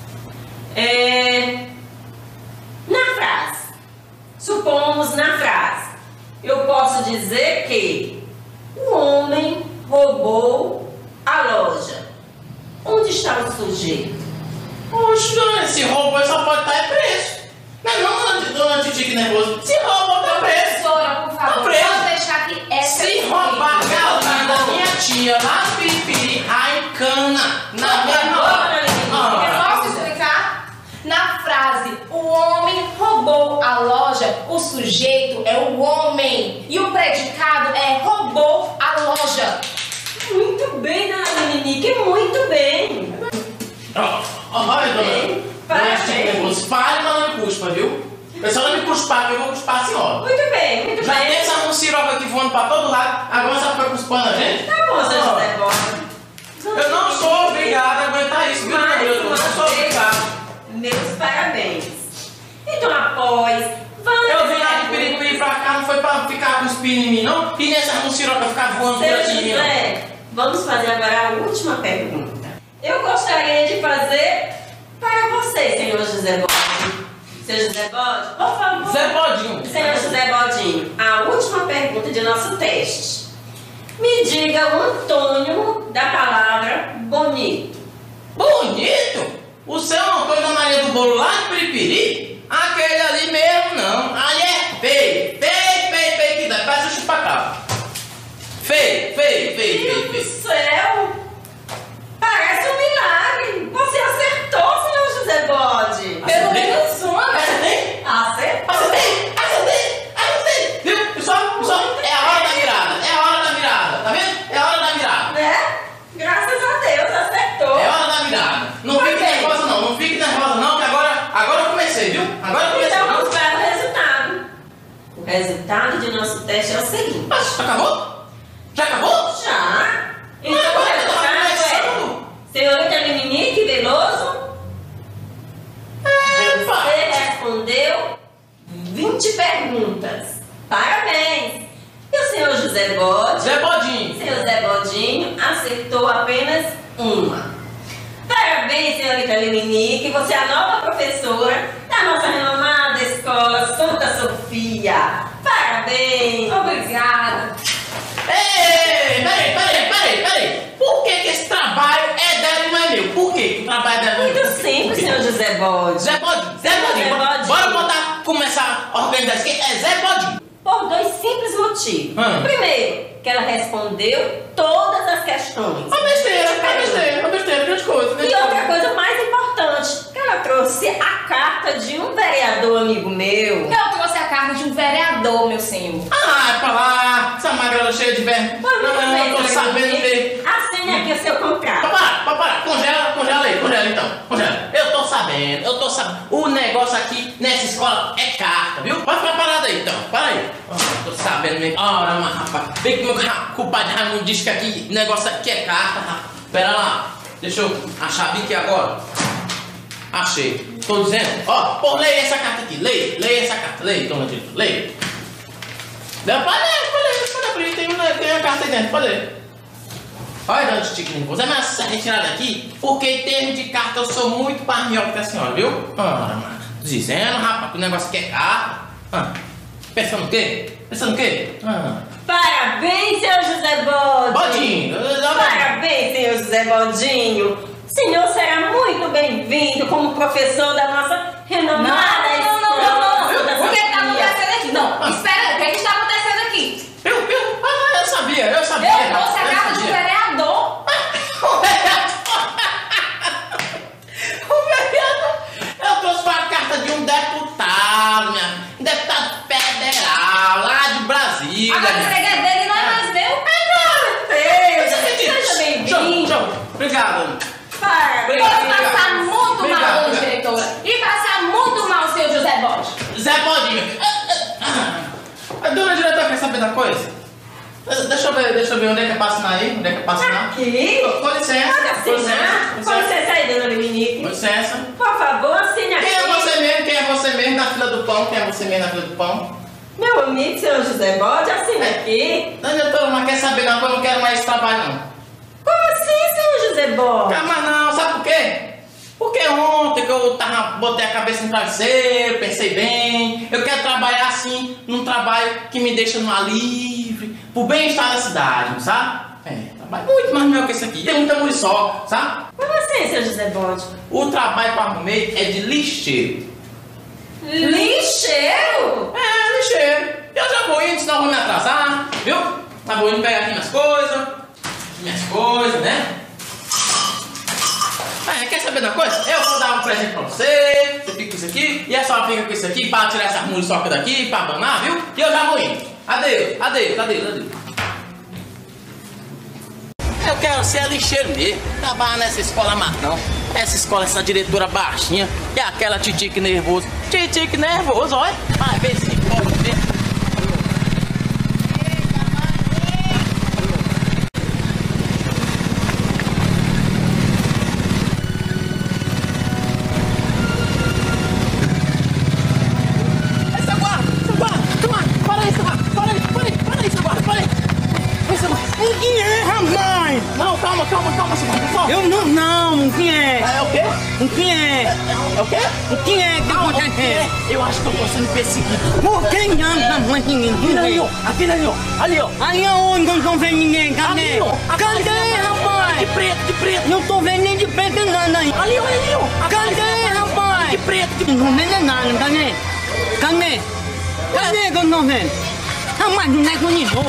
Na frase. Supomos na frase. Eu posso dizer que o homem roubou a loja. Onde está o sujeito? Oxe, dona, se roubou só pode estar preso. Não, dona Titi, nervoso. Se roubou, tá preso. Professora, por favor, pode deixar que essa... Se roubar a galinha da minha tia lá no Piripiri, Raicana, na mesma hora. Eu posso explicar? Na frase, o homem roubou a loja, o sujeito é o homem. E o predicado é roubou a loja. Muito bem, dona Dominique, muito bem. Olha, dona, fale, mas não me cuspa, viu? Eu só não me cuspar, que eu vou cuspar a senhora. Muito bem, muito Já bem. tem essa muciroca aqui voando pra todo lado, agora você foi cuspando a gente? Tá bom, seu José Borges. Eu não sou obrigado a aguentar isso, viu, dona Deus? Eu não sou obrigado. Meus parabéns. Então, após... Eu vim lá de Piripiri pra cá, não foi pra ficar cuspindo em mim, não? E nessa muciroca ficar voando por aqui em mim, não? Vamos fazer agora a última pergunta. Eu gostaria de fazer para você, senhor José Bodinho. Senhor José Bodinho, por favor. Zé Bodinho. Senhor José Bodinho, a última pergunta de nosso teste. Me diga o antônimo da palavra bonito. Bonito? O seu Antônio da Maria do Bolo lá de Piripiri? Aquele ali mesmo não. Ali é feio, que dá. Parece um chupacabra. Feio. Meu Deus do céu! Parece um milagre! Você acertou, senhor José Bode! Pelo menos uma, né? Acertei! Viu? Pessoal, é a hora da virada, tá vendo? É a hora da virada. Né? Graças a Deus, acertou! É a hora da virada. Não fique nervosa não, que agora eu comecei, viu? Então vamos para o resultado. O resultado de nosso teste é o seguinte. Mas acabou? Já acabou? Já! Então o resultado é... Senhorita Dominique Veloso, você respondeu 20 perguntas. Parabéns! E o senhor José Bode? Zé Bodinho. Senhor Zé Bodinho acertou apenas uma. Parabéns, senhorita Dominique, você é a nova professora da nossa renomada escola Santa Sofia. Parabéns! Obrigada! Ei, peraí. Por que esse trabalho é dela e não é meu? Por que o trabalho é dela? Muito simples, senhor José Bode. Zé Bodinho. Bora começar a organizar isso aqui. É Zé Bodinho. Por dois simples motivos. Primeiro, que ela respondeu todas as questões. Uma besteira, grande coisa. E outra coisa mais importante, que ela trouxe a carta de um vereador amigo meu. Eu trouxe a carta de um vereador, meu senhor. Ah, é pra lá. Essa magrela cheia de verme. Não tô sabendo ver. Assine aqui o seu contrato. Para. Congela aí, então. Congela. Eu tô sabendo. O negócio aqui nessa escola é carta, viu? Pode ficar parado aí, então. Para aí. Tô sabendo mesmo. Ora, mas rapaz. Vem que meu culpado Raimundo disse que aqui, o negócio aqui é carta, rapaz. Pera lá. Deixa eu achar bem aqui agora. Achei. Tô dizendo. Ó, leia essa carta aqui. Leia essa carta. Leia, dona Tito. Leia. Pode ler. Tem a carta aí dentro. Pode ler. Olha, dona Titi, você vai me retirar daqui, porque em termos de carta eu sou muito mais melhor que a senhora, viu? Dizendo, rapaz, que o negócio aqui é carta. Pensando o quê? Parabéns, senhor José Bodinho. Parabéns, senhor José Bodinho. O senhor será muito bem-vindo como professor da nossa renomada escola. O que está acontecendo aqui? Não, espera, o que está acontecendo aqui? Eu sabia. Eu trouxe a carta de um vereador. O vereador? Eu trouxe a carta de um deputado, um deputado federal, lá de Brasília. Agora o segredo dele não é mais meu. Seja bem-vindo. Obrigado. Parabéns. Vou passar muito mal, diretora. E passar Zé Bodinho. Dona diretora, quer saber da coisa? Deixa eu ver onde é que é pra assinar aí. Onde é que é pra assinar? Aqui? Com licença. Com licença aí, dona Dominique. Com licença. Por favor, assine aqui. Quem é você mesmo? Quem é você mesmo na fila do pão? Quem é você mesmo na fila do pão? Meu amigo, senhor José Bode, assine aqui. Dona diretora, mas quer saber não, eu não quero mais esse trabalho não. Como assim, senhor José Bode? Calma não, sabe por quê? Porque ontem que eu botei a cabeça no travesseiro, pensei bem, eu quero trabalhar assim, num trabalho que me deixa no ar livre, pro bem-estar da cidade, sabe? Trabalho muito mais melhor que esse aqui, tem muita muriçoca, sabe? Como assim, senhor José Bode? O trabalho que eu arrumei é de lixeiro. Lixeiro? É, lixeiro. Eu já vou indo, senão eu vou me atrasar, viu? Já vou indo pegar aqui minhas coisas, né? Quer saber da coisa? Eu vou dar um presente pra você fica com isso aqui, e a senhora fica com isso aqui pra tirar essa muriçoca daqui, pra abanar, viu? E eu já vou indo. Adeus. Eu quero ser lixeiro mesmo, trabalhar nessa escola mais não. Essa escola, essa diretora baixinha, e aquela titique nervoso. Titique nervoso, olha. Vai ver se pode ver. Calma, senhor. Eu não, quem é? É o quê? O que é? É o quê? O que é que aconteceu? Eu acho que eu tô sendo perseguido. Por quem não? Aquele ali, ó. Ali aonde não tô vendo ninguém? Cadê? Cadê, rapaz? De preto. Não tô vendo nem de preto nada aí. Ali, ó. Cadê, rapaz? De preto. Não vendo nada, cadê? Cadê que eu não vendo? Mas não é com ninguém.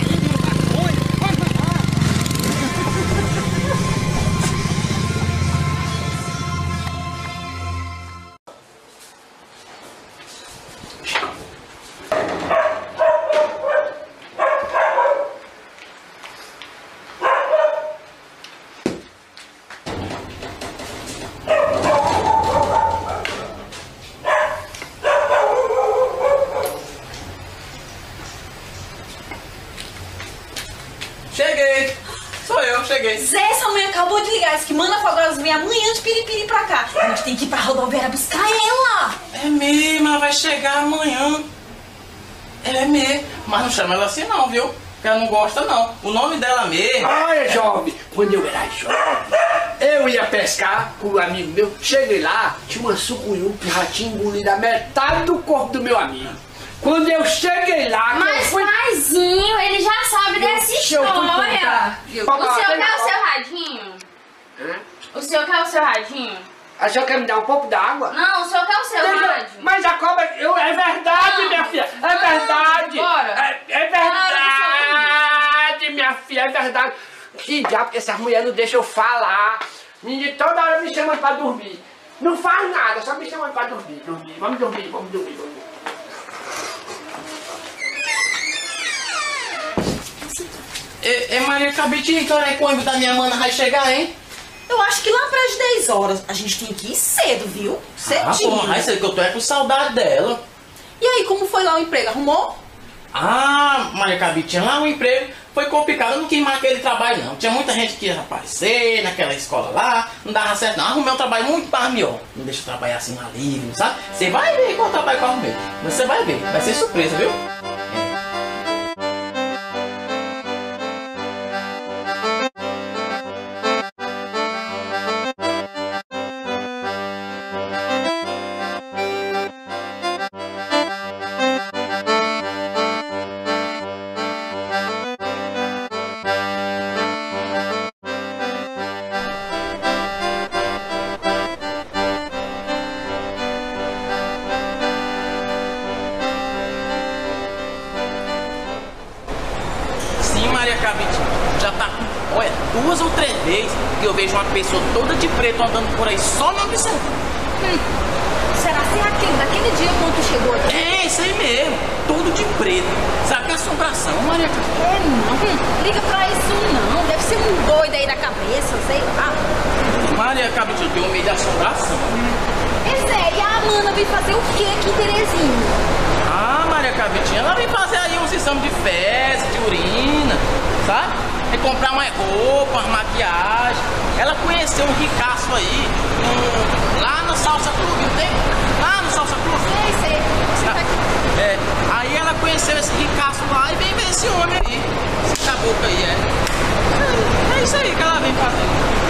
Cheguei. Zé, sua mãe acabou de ligar. Disse que manda Fogosa vir amanhã de Piripiri pra cá. A gente tem que ir pra rodoviária buscar ela. É mesmo, ela vai chegar amanhã. É mesmo. Mas não chama ela assim não, viu? Porque ela não gosta não. O nome dela mesmo... Olha, jovem, quando eu era jovem, eu ia pescar com um amigo meu. Cheguei lá, tinha uma sucuru que já tinha engolido a metade do corpo do meu amigo. Quando eu cheguei lá... Mas, paizinho, ele já sabe dessa história. O senhor quer o seu radinho? O senhor quer o seu radinho? A senhora quer me dar um pouco d'água? Não, o senhor quer o seu rádio. Mas a cobra... é verdade, minha filha. É verdade. Bora. É verdade, minha filha. É verdade. Que diabo, essas mulheres não deixam eu falar. Menina, toda hora me chamam pra dormir. Não faz nada, só me chamam pra dormir. Vamos dormir. Maria Cabitinho, que hora é que o ônibus da minha mana vai chegar, hein? Eu acho que lá para as 10 horas. A gente tem que ir cedo, viu? Cedinho. Porra, isso aí que eu tô com saudade dela. E aí, como foi lá o emprego? Arrumou? Maria Cabitinho, lá o emprego foi complicado. Eu não quis mais aquele trabalho, não. Tinha muita gente que ia aparecer naquela escola lá. Não dava certo, não. Arrumei um trabalho muito mais melhor. Não deixa eu trabalhar assim na livre, sabe? Você vai ver qual trabalho que eu arrumei. Você vai ver. Vai ser surpresa, viu? Já tá, olha, 2 ou 3 vezes que eu vejo uma pessoa toda de preto andando por aí só me observando. Será que é aquele daquele dia quando tu chegou aqui? É, isso aí mesmo, todo de preto. Sabe que é assombração, Maria Cabitinho? É não, liga pra isso não, deve ser um doido aí da cabeça, sei lá. Maria Cabitinho, eu tenho medo de assombração. Esse é E a Amanda veio fazer o que aqui em Terezinha? Ah, Maria Cabritinha, ela vem fazer aí uns exames de fezes, de urina, sabe? Vem comprar mais roupa, mais maquiagem. Ela conheceu um ricaço aí, lá no Salsa Clube, não tem? Lá no Salsa Clube. Sei. Aí ela conheceu esse ricaço lá e vem ver esse homem aí. Esse caboclo aí, é isso aí que ela vem fazer.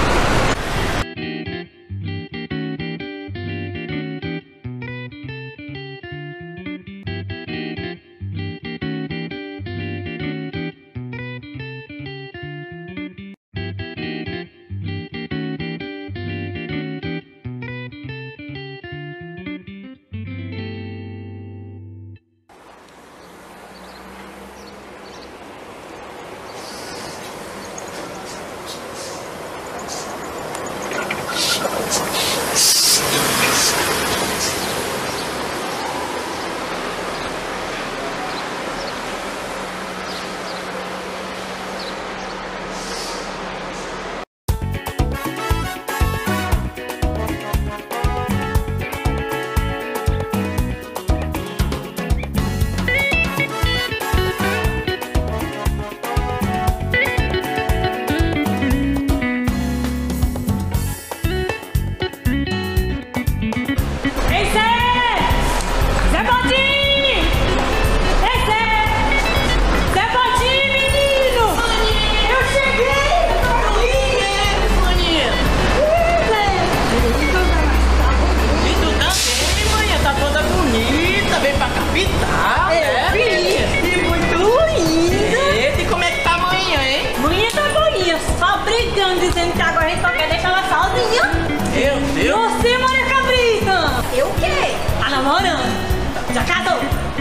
Dizendo que agora a gente só quer deixar ela sozinha. Meu Deus! Você, Maria Cabrita! Eu o quê? Tá namorando? Já casou?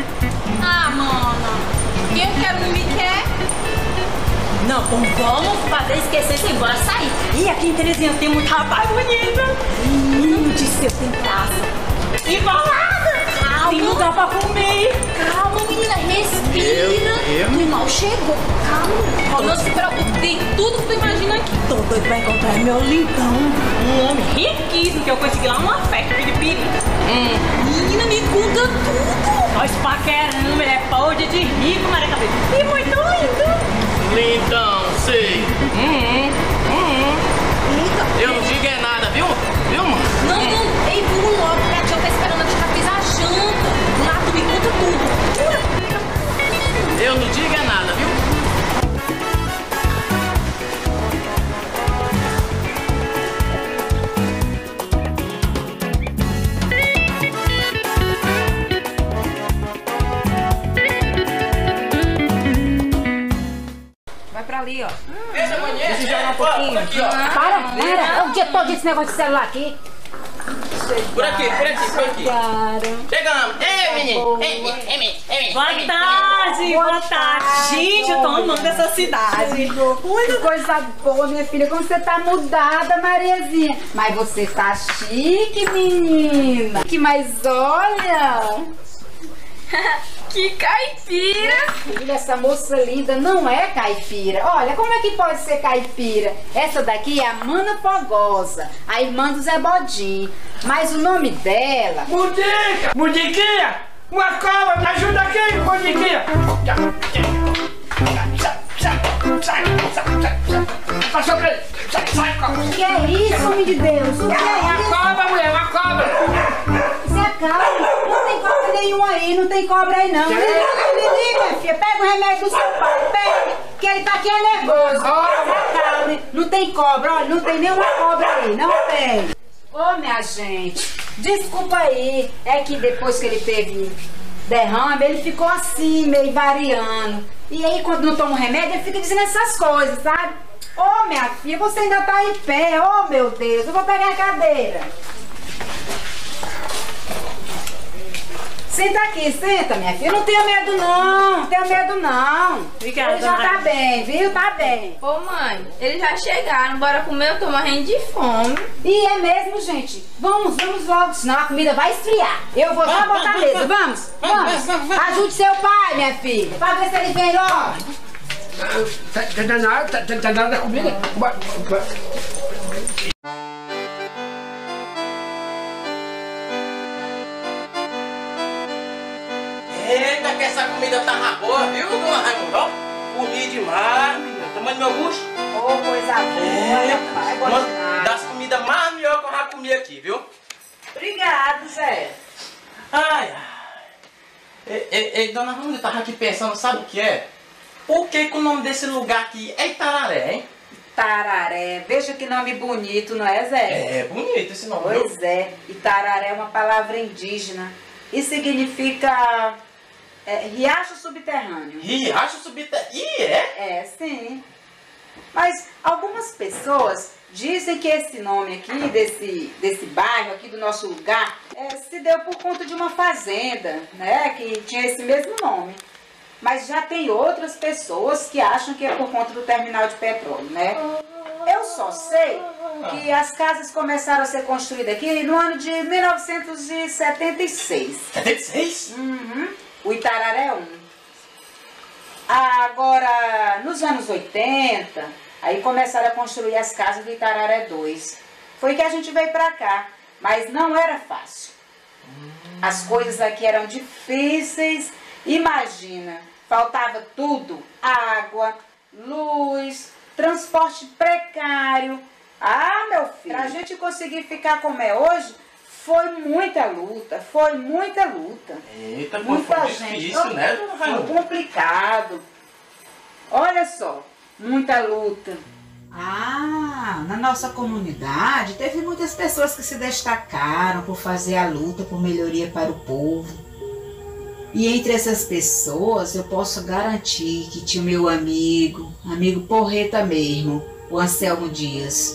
Ah, mana, quem quer não me quer? Não, então vamos fazer esquecer sem bora sair. E aqui em Terezinha tem muito rapaz bonito. Menino de seu tem praça. E balada! Calma. Tem lugar pra comer. Calma, menina, respira. O mal chegou. Calma. Não se preocupe, tem tudo que tu imagina aqui. Tô doido pra encontrar meu lindão. Um homem riquíssimo que eu consegui lá numa festa piripiri. Menina, me conta tudo. Nós paqueramos, ele é podre de rico, Maria Cabrita. E muito lindo. Lindão, sei. Eu não digo é nada, viu? Viu, mano? Não, ei, vamos logo, que a tia tá esperando, a tia já fez a janta. Lá, tu me conta tudo. Eu não digo é nada, viu? Ali, ó. Deixa eu jogar um pouquinho. Aqui, ó. Para, é o dia todo esse negócio de celular aqui. Por aqui. Chegamos. Ei, menino. Boa tarde. Gente, eu tô amando essa cidade. Muita coisa boa, minha filha. Como você tá mudada, Mariazinha. Mas você tá chique, menina. Que mais olha. Que caipira! Filha, essa moça linda não é caipira. Olha, como é que pode ser caipira? Essa daqui é a Mana Fogosa, a irmã do Zé Bodinho. Mas o nome dela... Mudica! Mudiquinha! Uma cobra, me ajuda aqui, Mudiquinha! Sai, cobra! Que é isso, homem de Deus? O que é uma isso? Cobra, mulher, uma cobra! Se acalma, não tem cobra nenhuma aí, não tem cobra aí não. Lili, minha filha, pega o remédio do seu pai, pega, que ele tá aqui é nervoso. Se acalme, não tem cobra, olha, não tem nenhuma cobra aí, não tem. Ô, minha gente, desculpa aí, é que depois que ele teve derrame, ele ficou assim, meio variando. E aí, quando não toma um remédio, ele fica dizendo essas coisas, sabe? Ô, minha filha, você ainda tá em pé, ô, meu Deus, eu vou pegar a cadeira. Senta aqui, senta, minha filha. Não tenha medo, não. Não tenha medo, não. Obrigada, ele já tá bem, viu? Tá bem. Ô, mãe, eles já chegaram. Bora comer, eu tô morrendo de fome. E é mesmo, gente. Vamos logo, senão a comida vai esfriar. Eu vou já botar a mesa. Vamos. Ajude seu pai, minha filha, pra ver se ele vem logo. Tá na hora da comida? comendo meu bucho? Ô, coisa boa. Uma das comidas mais melhores que eu já comi aqui, viu? Obrigado, Zé. Ai, ai. Ei, dona Rúlia, eu tava aqui pensando, sabe o que é? Por que o nome desse lugar aqui é Itararé, hein? Itararé, veja que nome bonito, não é, Zé? É bonito esse nome. Pois é, Itararé é uma palavra indígena e significa riacho subterrâneo. Riacho subterrâneo? E é? É, sim. Mas algumas pessoas dizem que esse nome aqui, desse bairro aqui do nosso lugar, se deu por conta de uma fazenda, né, que tinha esse mesmo nome. Mas já tem outras pessoas que acham que é por conta do terminal de petróleo, né? Eu só sei que as casas começaram a ser construídas aqui no ano de 1976. 76? Uhum. O Itararé 1. Agora, nos anos 80, aí começaram a construir as casas do Itararé 2. Foi que a gente veio pra cá, mas não era fácil. As coisas aqui eram difíceis. Imagina, faltava tudo: água, luz, transporte precário. Ah, meu filho, pra gente conseguir ficar como é hoje, foi muita luta, foi muita luta. Eita, muita foi gente. difícil, né? Foi complicado. Olha só, muita luta. Ah, na nossa comunidade teve muitas pessoas que se destacaram por fazer a luta por melhoria para o povo. E entre essas pessoas eu posso garantir que tinha o meu amigo porreta mesmo, o Anselmo Dias.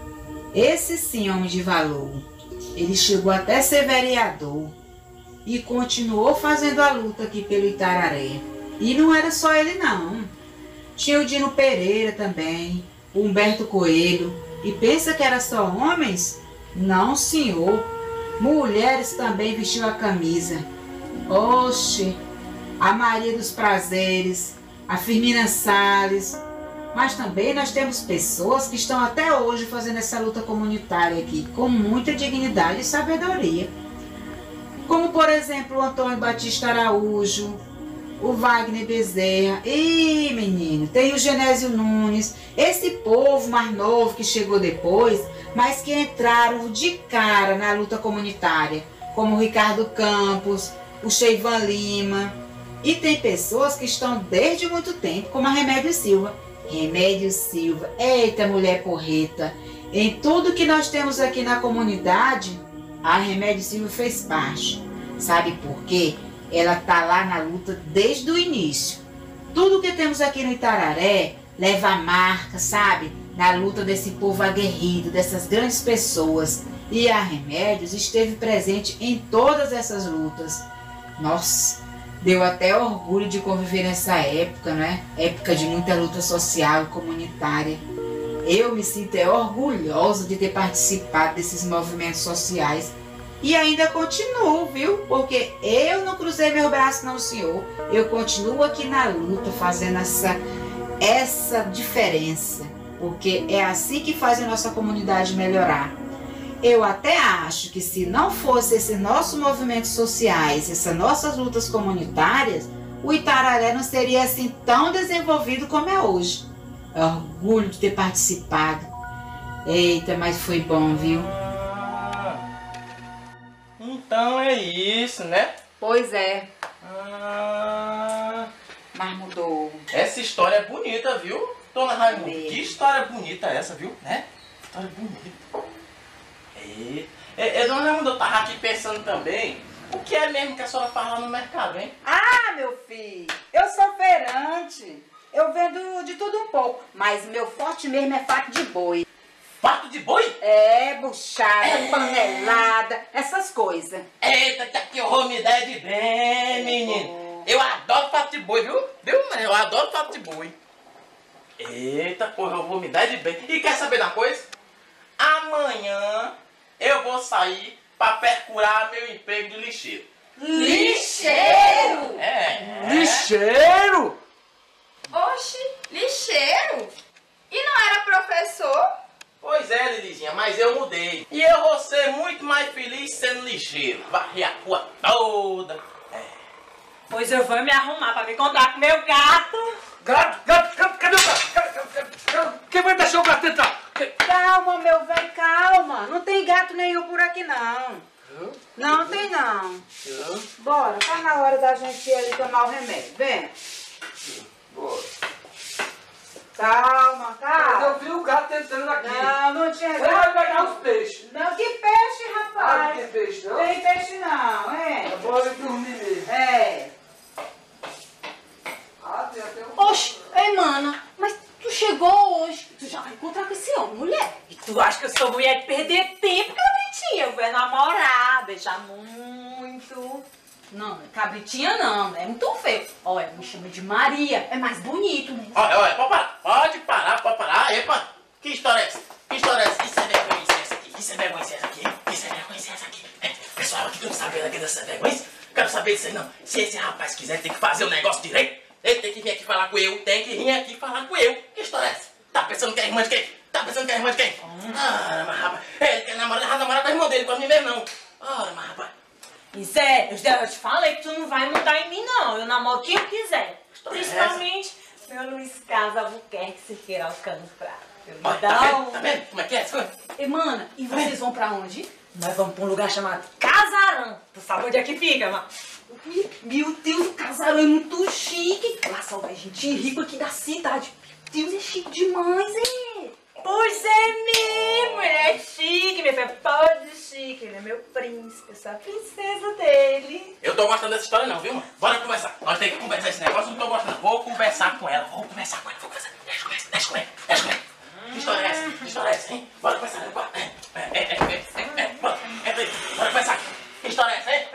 Esse sim, homem de valor. Ele chegou até ser vereador e continuou fazendo a luta aqui pelo Itararé. E não era só ele não. Tinha o Dino Pereira também, o Humberto Coelho. E pensa que era só homens? Não, senhor. Mulheres também vestiam a camisa. Oxe, a Maria dos Prazeres, a Firmina Salles. Mas também nós temos pessoas que estão até hoje fazendo essa luta comunitária aqui, com muita dignidade e sabedoria. Como, por exemplo, o Antônio Batista Araújo, o Wagner Bezerra. Ih, menino, tem o Genésio Nunes. Esse povo mais novo que chegou depois, mas que entraram de cara na luta comunitária, como o Ricardo Campos, o Cheivan Lima. E tem pessoas que estão desde muito tempo, como a Remédio Silva. Remédio Silva, eita mulher porreta. Em tudo que nós temos aqui na comunidade, a Remédio Silva fez parte. Sabe por quê? Ela tá lá na luta desde o início. Tudo que temos aqui no Itararé leva a marca, sabe? Na luta desse povo aguerrido, dessas grandes pessoas. E a Remédios esteve presente em todas essas lutas. Nossa, deu até orgulho de conviver nessa época, né? Época de muita luta social e comunitária. Eu me sinto orgulhosa de ter participado desses movimentos sociais. E ainda continuo, viu? Porque eu não cruzei meu braço não, senhor. Eu continuo aqui na luta, fazendo essa diferença. Porque é assim que faz a nossa comunidade melhorar. Eu até acho que se não fosse esses nossos movimentos sociais, essas nossas lutas comunitárias, o Itararé não seria assim tão desenvolvido como é hoje. É orgulho de ter participado. Eita, mas foi bom, viu? Então é isso, né? Pois é. Mas mudou. Essa história é bonita, viu? Dona Raimundo, que história bonita essa, viu? Né? História bonita. Dona Raimundo, eu tava aqui pensando também, o que é mesmo que a senhora faz lá no mercado, hein? Ah, meu filho, eu sou feirante. Eu vendo de tudo um pouco, mas meu forte mesmo é fato de boi. Fato de boi? É, buchada, panelada, essas coisas. Eita, que aqui eu vou me dar de bem, menino. Eu adoro fato de boi, viu? Eu adoro fato de boi. Eita, porra, eu vou me dar de bem. E quer saber da coisa? Amanhã eu vou sair pra percurar meu emprego de lixeiro. Lixeiro? Lixeiro? Oxi, lixeiro? E não era professor? Pois é, Lilizinha, mas eu mudei. E eu vou ser muito mais feliz sendo lixeiro. Varrer a rua toda. Pois eu vou me arrumar pra me encontrar com meu gato. Gato? Cadê o gato? Quem vai deixar o gato entrar? Calma, meu velho, calma. Não tem gato nenhum por aqui, não. Não tem, não. Bora, tá na hora da gente ir ali tomar o remédio. Vem. Bora. Calma, calma. Mas eu vi o gato entrando aqui. Não tinha gato. Ele vai pegar os peixes. Não, que peixe, rapaz. Ah, não tem peixe, não? Tem peixe, não, é. Bora dormir mesmo. É. Ah, tem até um... Oxe, ei, mana, mas tu chegou hoje. Tu já vai encontrar com esse homem, mulher. E tu acha que eu sou mulher de perder tempo, cabritinha? Eu vou namorar, beijar muito. Não, cabritinha não, é muito feio. Olha, me chama de Maria, é mais bonito, né? Olha, pode parar. Epa, que história é essa? Que história é essa? Isso é vergonha essa aqui, isso é vergonha essa aqui, isso é vergonha essa aqui. Pessoal, aqui, tu não sabe aqui dessa vergonha? Quero saber disso aí não. Se esse rapaz quiser, tem que fazer o negócio direito. Ele tem que vir aqui falar com eu, Que história é essa? Tá pensando que é irmã de quem? Ah, mas rapaz, ele quer namorar com a irmã dele, com a minha mesmo não. Ora, mas rapaz. Zé, eu te falei que tu não vai mudar em mim, não. Eu namoro quem eu quiser. Principalmente meu Luiz Carlos Albuquerque Cerqueira Alcântara Prado. Tá vendo? Como é que é? E, mana, e vocês vão pra onde? Nós vamos pra um lugar chamado Casarão. Tu sabe onde é que fica, mano? Meu Deus, o casarão é muito chique. Lá só vai gente rica aqui da cidade. Meu Deus, é chique demais, hein? Pois é mesmo, ele é chique, minha filha, pode chique, ele é meu príncipe, eu sou a princesa dele. Eu tô gostando dessa história não, viu, mano? Bora conversar. Nós temos que conversar esse negócio, não tô gostando. Vou conversar com ela. Deixa com ela. Que história é essa? Hein? Bora conversar. Bora conversar. Que história é essa, hein?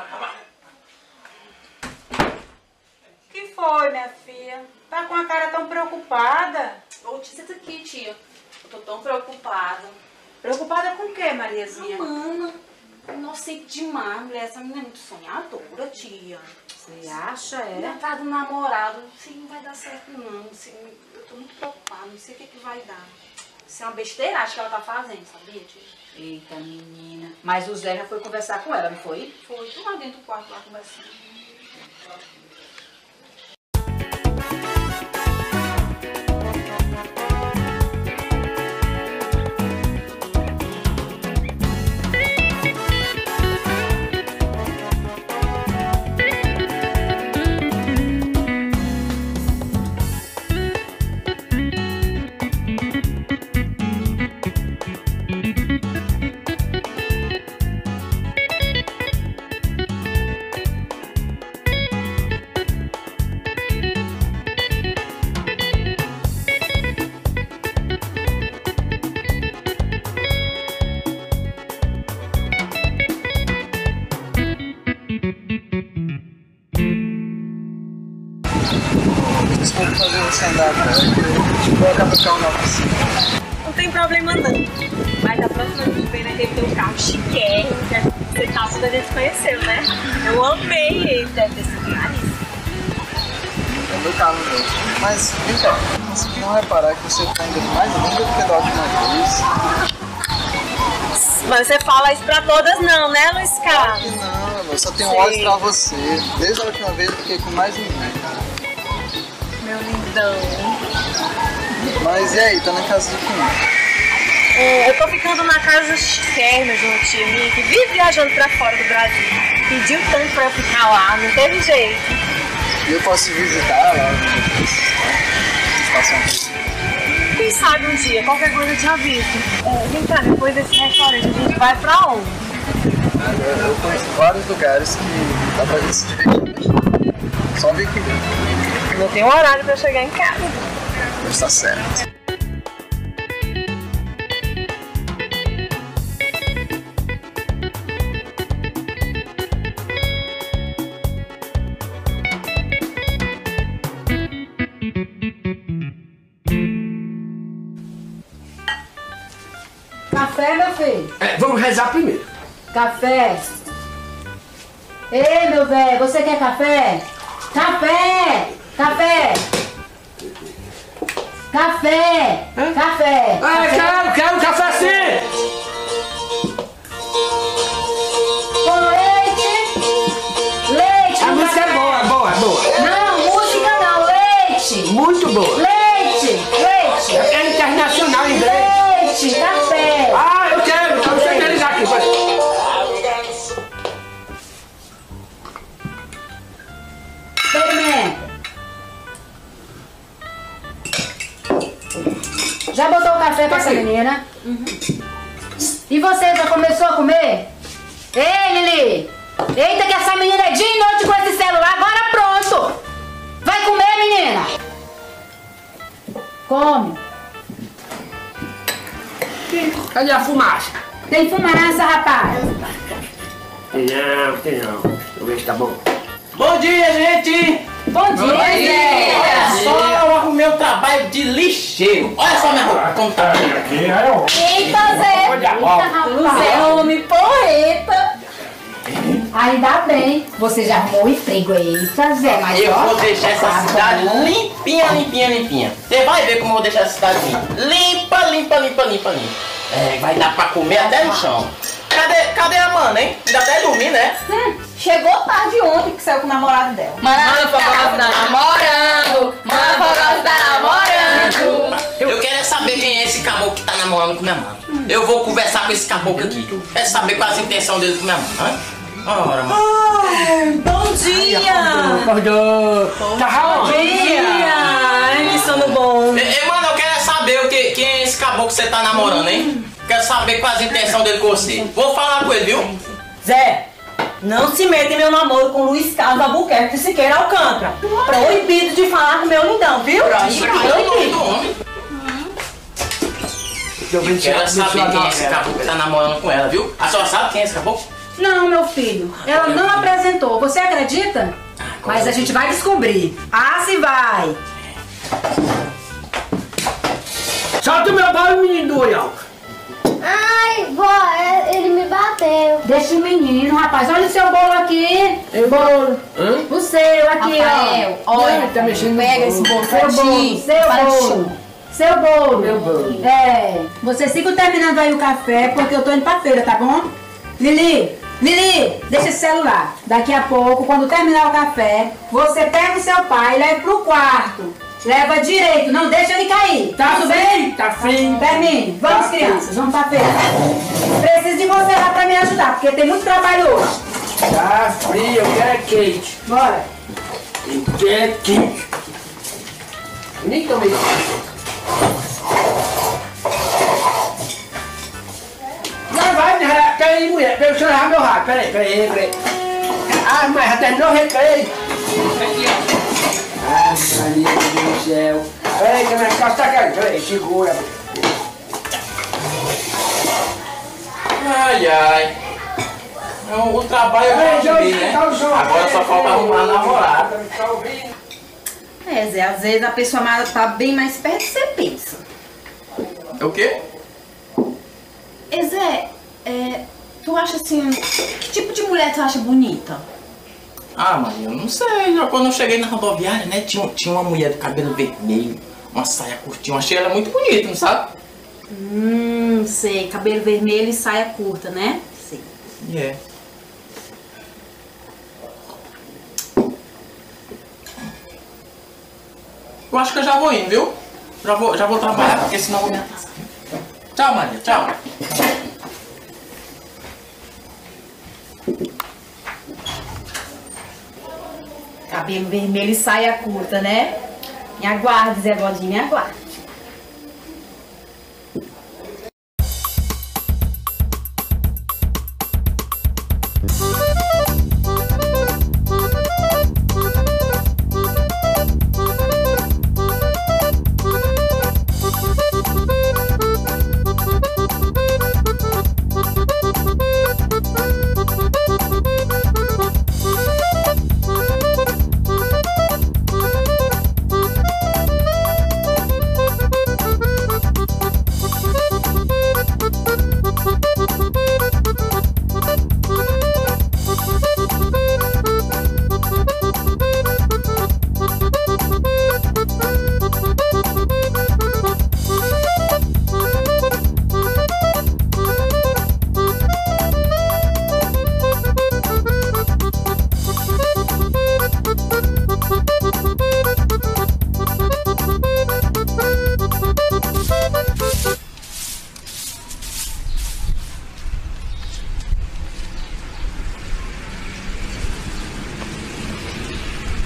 Que foi, minha filha? Tá com a cara tão preocupada? Ô, tia, senta aqui, tia. Eu tô tão preocupada. Preocupada com o quê, Mariazinha? Mana, inocente demais, mulher. Essa menina é muito sonhadora, tia. Você acha, é? Ela tá do namorado. Isso não vai dar certo, não. Eu tô muito preocupada, não sei o que vai dar. Isso é uma besteira, acho que ela tá fazendo, sabia, tia? Eita, menina. Mas o Zé já foi conversar com ela, não foi? Foi, tô lá dentro do quarto, lá conversando. Desculpa fazer você andar, cara. Vou colocar o carro na piscina. Não tem problema não. Mas da próxima vez vem naquele teu carro chiquérrimo, que você tava quando a gente conheceu, né? Eu amei ele, deve ter sido caríssimo. É meu carro mesmo. Mas, vem cá, consegui não reparar que você tá ainda mais linda do que da última vez. Mas você fala isso pra todas não, né, Luiz Carlos? Claro que não, amor. Só tenho olhos pra você. Desde a última vez eu fiquei com mais ninguém. Meu lindão. Mas e aí, tá na casa de quem? Eu tô ficando na casa chiquérrima de uma tia minha que vive viajando pra fora do Brasil. Pediu tanto pra eu ficar lá, não teve jeito. E eu posso visitar lá? Quem sabe um dia, qualquer coisa eu te aviso. Vem cá, depois desse restaurante a gente vai pra onde? Eu conheço vários lugares que dá pra gente se divertir. Só vir aqui. Não tem um horário pra chegar em casa. Mas tá certo. Café, meu filho? Vamos rezar primeiro. Café. Ei, meu velho, você quer café? Café! Café! Café! Café! Quero café sim! Com leite! Leite! A música é boa. Não, música não, leite! Muito boa. Leite! Leite! Eu quero internet. Já botou o café pra essa menina? E você, já começou a comer? Ei, Lili! Eita, que essa menina é dia e noite com esse celular, agora pronto! Vai comer, menina! Come! Cadê a fumaça? Tem fumaça, rapaz! Não, tem não. Deixa eu ver se tá bom. Bom dia, gente! Bom dia, Zé! Olha só, eu arrumei o trabalho de lixeiro. Olha só minha roupa, como tá aqui. Eita, Zé! Eita, rapaz! Zé é homem porreta! Ainda bem, você já arrumou o emprego. Eita, Zé, mas eu ó, vou deixar essa cidade limpinha, limpinha, limpinha. Você vai ver como eu vou deixar essa cidade limpa, limpa, limpa, limpa, limpa. É, vai dar pra comer até no chão. Cadê a mana, hein? Ainda até dormir, né? Chegou tarde ontem que saiu com o namorado dela. Mana Fogosa tá namorando! Mana Fogosa tá namorando! Eu quero é saber quem é esse caboclo que tá namorando com minha mãe. Eu vou conversar com esse caboclo aqui. Quero saber qual a intenção dele com minha mãe. Ora, mano. Bom dia! Acordou! Bom dia! Ai, sono bom. Mano, eu quero é saber quem é esse caboclo que você tá namorando, hein? Quero saber qual a intenção dele com você. Vou falar com ele, viu? Zé, não se meta em meu namoro com Luiz Carlos Albuquerque Siqueira Alcântara. Proibido de falar com meu lindão, viu? Proibido. Eu quero saber quem é esse caboclo que tá namorando com ela, viu? A senhora sabe quem é esse caboclo? Não, meu filho, ela não apresentou. Você acredita? Mas a gente vai descobrir. Ah, se vai! Solta o meu bolo, menino do Olhão. Ai, vó, ele me bateu. Deixa o menino, rapaz. Olha o seu bolo aqui. O bolo. O seu aqui, Rafael, ó. olha, tá mexendo. Pega esse bolo, seu bolo. Seu bolo. Seu bolo. Meu bolo. É. Vocês ficam terminando aí o café, porque eu tô indo pra feira, tá bom? Lili, deixa esse celular. Daqui a pouco, quando terminar o café, você pega o seu pai e leva pro quarto. Leva direito, não deixa ele cair. Tá tudo frio, bem? tá frio. Termine. Vamos, Tá crianças, vamos pra feira. Preciso de você lá pra me ajudar, porque tem muito trabalho hoje. Tá frio, eu quero quente. Bora. Eu quero quente. Nem tomei. Vai, peraí, mulher. Deixa eu levar meu rato. Peraí. Ah, mas já terminou o recreio. Aqui, ó. Ah, Maria do céu. Peraí, que a minha calça tá caindo. Peraí, segura. Ai. O trabalho eu já vi, né? Agora só falta arrumar a namorada. É, Zé, às vezes a pessoa amada tá bem mais perto do que você pensa. O quê? Zé, tu acha assim, que tipo de mulher tu acha bonita? Ah, Maria, eu não sei. Quando eu cheguei na rodoviária, né, tinha uma mulher do cabelo vermelho, uma saia curtinha. Eu achei ela muito bonita, não sabe? Sei. Cabelo vermelho e saia curta, né? Sei. É. Eu acho que eu já vou indo, viu? Já vou trabalhar, porque senão eu vou me atrasar. Tchau, Maria. Tchau. Cabelo vermelho e saia curta, né? Me aguarde, Zé Bodinho, me aguarde.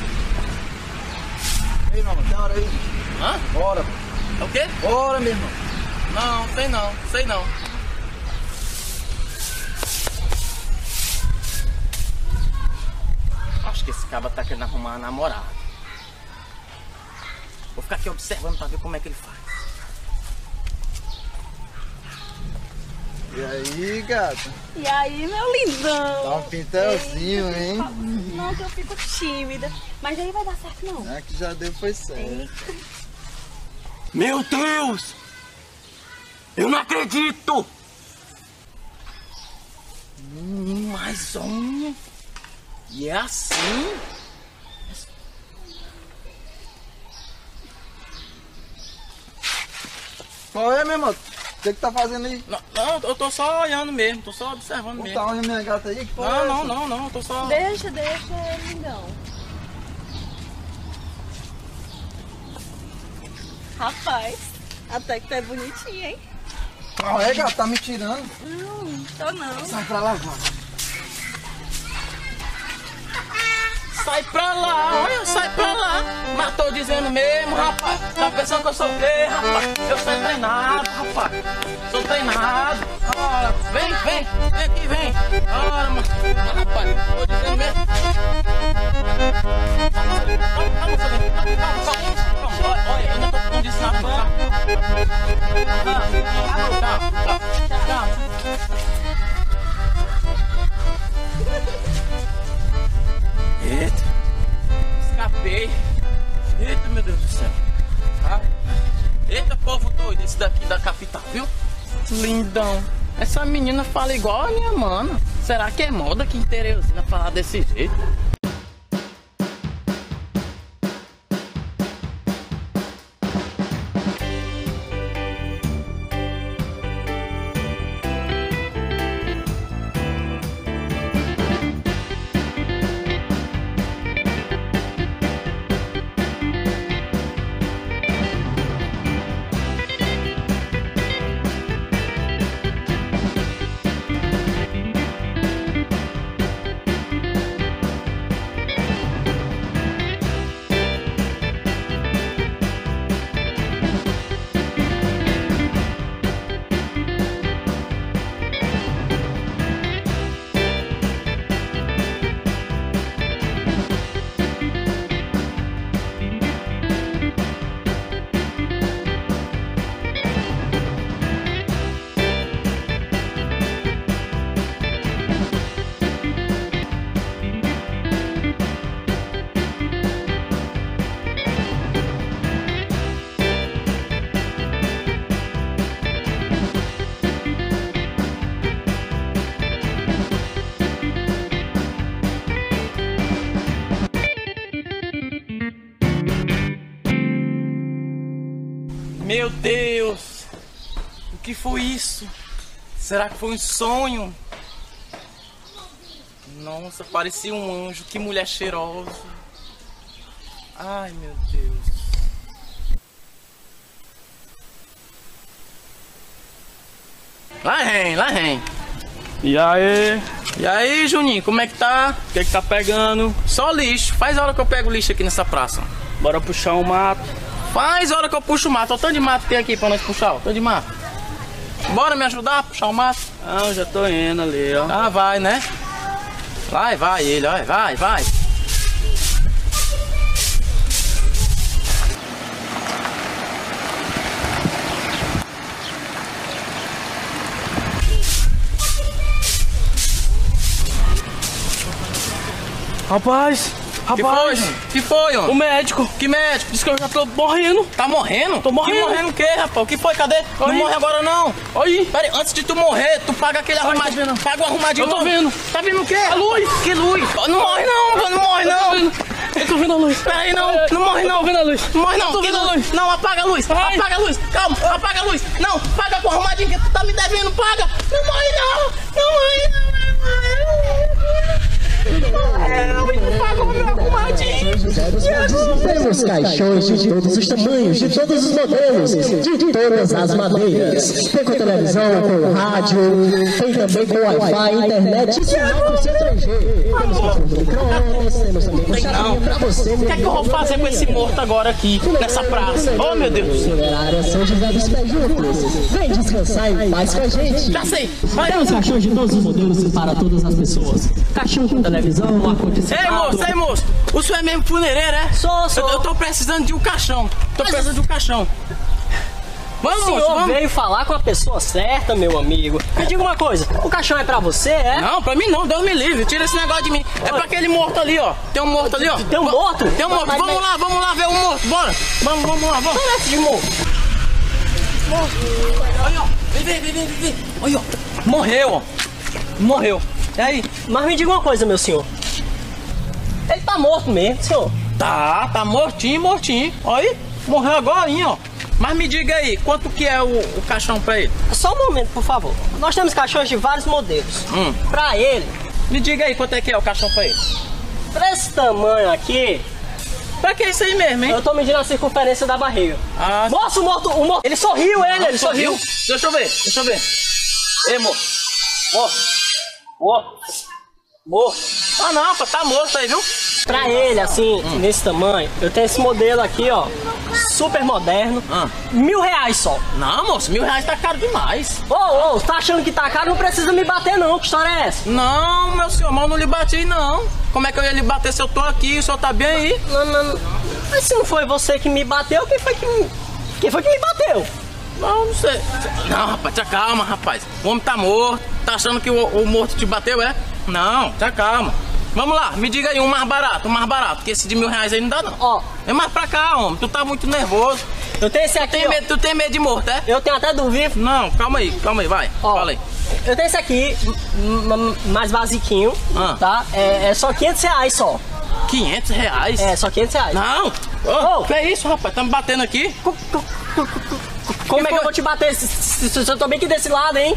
Ei, mano, tem hora aí. Hã? Bora. É o quê? Bora, meu irmão. Não, sei não, sei não. Acho que esse cara tá querendo arrumar uma namorada. Vou ficar aqui observando pra ver como é que ele faz. E aí, gata? E aí, meu lindão? Tá um pintelzinho, hein? Não, que eu fico tímida. Mas aí vai dar certo, não. É que já deu, foi certo. Meu Deus! Eu não acredito! Mais um. E é assim? Qual é, meu irmão? O que tá fazendo aí? Não, eu tô só olhando mesmo, tô só observando mesmo. Tá olhando minha gata aí? Que Não, tô só... Deixa, lindão. Rapaz, até que tu é bonitinho, hein? Ah, é, gata? Tá me tirando? Não, tô não. Sai pra lá, mano. Sai pra lá, sai pra lá. Mas tô dizendo mesmo, rapaz. Tá pensando que eu sou gay, rapaz? Eu sou treinado, rapaz. Sou treinado. Ora, vem aqui, vem. Ora, mas, rapaz, tô dizendo mesmo. Calma. Olha, eu não disse nada, Calma. Eita, escapei. Eita, meu Deus do céu. Eita, povo doido, esse daqui da capital, viu? Lindão. Essa menina fala igual a minha mana. Será que é moda aqui em Teresina falar desse jeito? Meu Deus! O que foi isso? Será que foi um sonho? Nossa, parecia um anjo. Que mulher cheirosa. Ai, meu Deus. Lá vem. E aí, Juninho, como é que tá? O que é que tá pegando? Só lixo. Faz hora que eu pego lixo aqui nessa praça. Bora puxar um mato. Faz hora que eu puxo o mato. Olha o tanto de mato que tem aqui pra nós puxar. O tanto de mato. Bora me ajudar a puxar o mato? Ah, eu já tô indo ali, ó. Ah, vai, né? Vai ele, ó. Vai. Rapaz! Que foi, ó? O médico. Que médico? Disse que eu já tô morrendo. Tá morrendo? Tô morrendo. Que morrendo o quê, rapaz? O que foi? Cadê? Não morre agora, não. Aí. Pera aí, antes de tu morrer, tu paga aquele arrumadinho. Paga o arrumadinho. Eu tô vendo. Tá vendo o quê? A luz. Que luz? Não morre, não. Não morre, não. Eu tô vendo a luz. Pera aí, não. Não morre, não. Eu tô vendo a luz. Não morre, não. Eu tô vendo a luz. Não, apaga a luz. Ai. Apaga a luz. Calma, apaga a luz. Não, paga com o arrumadinho que tu tá me devendo. Paga. Não morre, não. Não morre, não. Temos caixões de todos os tamanhos, de todos os modelos, de todas as madeiras. Tem com televisão, com rádio, tem também com Wi-Fi, internet e sinal pro seu 3G. Temos com micro-ondas, temos também com chavinha pra você. O que é que eu vou fazer com esse morto agora aqui, nessa praça? Oh, meu Deus do céu. Área São José dos Pés Juntos. Vem descansar em paz com a gente. Já sei. Temos caixões de todos os modelos para todas as pessoas. Caixão com televisão, ar-condicionado. Ei, moço, o senhor é mesmo funereiro, é? Sou. Eu tô precisando de um caixão. Vamos, o senhor vamos. veio falar com a pessoa certa, meu amigo. Me diga uma coisa, o caixão é pra você, é? Não, pra mim não, Deus me livre, tira esse negócio de mim. É pra aquele morto ali, ó. Tem um morto ali, ó. Tem um morto? Tem um morto, vamos lá ver o morto, bora. Vamos lá, vamos. Parece de morto. Olha, ó, vem. Olha, ó, morreu. E aí? Mas me diga uma coisa, meu senhor. Ele tá morto mesmo, senhor. Tá mortinho. Olha aí, morreu agora, ó. Mas me diga aí, quanto que é o caixão pra ele? Só um momento, por favor. Nós temos caixões de vários modelos. Pra ele... Me diga aí, quanto é que é o caixão pra ele? Pra esse tamanho aqui... Pra que isso aí mesmo, hein? Eu tô medindo a circunferência da barriga. Moço, o morto... Ele sorriu, ele sorriu. Deixa eu ver. Ei, morto. Ah, não, tá morto aí, viu? Pra ele, assim, nesse tamanho, eu tenho esse modelo aqui, ó, super moderno, R$1.000 só. Não, moço, R$1.000 tá caro demais. Ô, tá achando que tá caro? Não precisa me bater não, que história é essa? Não, meu senhor, mas eu não lhe bati não. Como é que eu ia lhe bater se eu tô aqui e o senhor tá bem aí? Não. Mas se não foi você que me bateu, quem foi que me bateu? Não sei. Não, rapaz, te acalma, rapaz. O homem tá morto. Tá achando que o morto te bateu, é? Não, te acalma. Vamos lá, me diga aí um mais barato, que esse de R$1.000 aí não dá não. Ó. É mais pra cá, homem, tu tá muito nervoso. Eu tenho esse aqui, Tu tem medo de morto, é? Eu tenho até do vivo. Não, calma aí, vai, fala aí. Eu tenho esse aqui, mais basiquinho, tá? É só R$500 só. R$500? É, só R$500. Não! Que é isso, rapaz? Tá me batendo aqui? Como é que eu vou te bater se eu tô bem aqui desse lado, hein?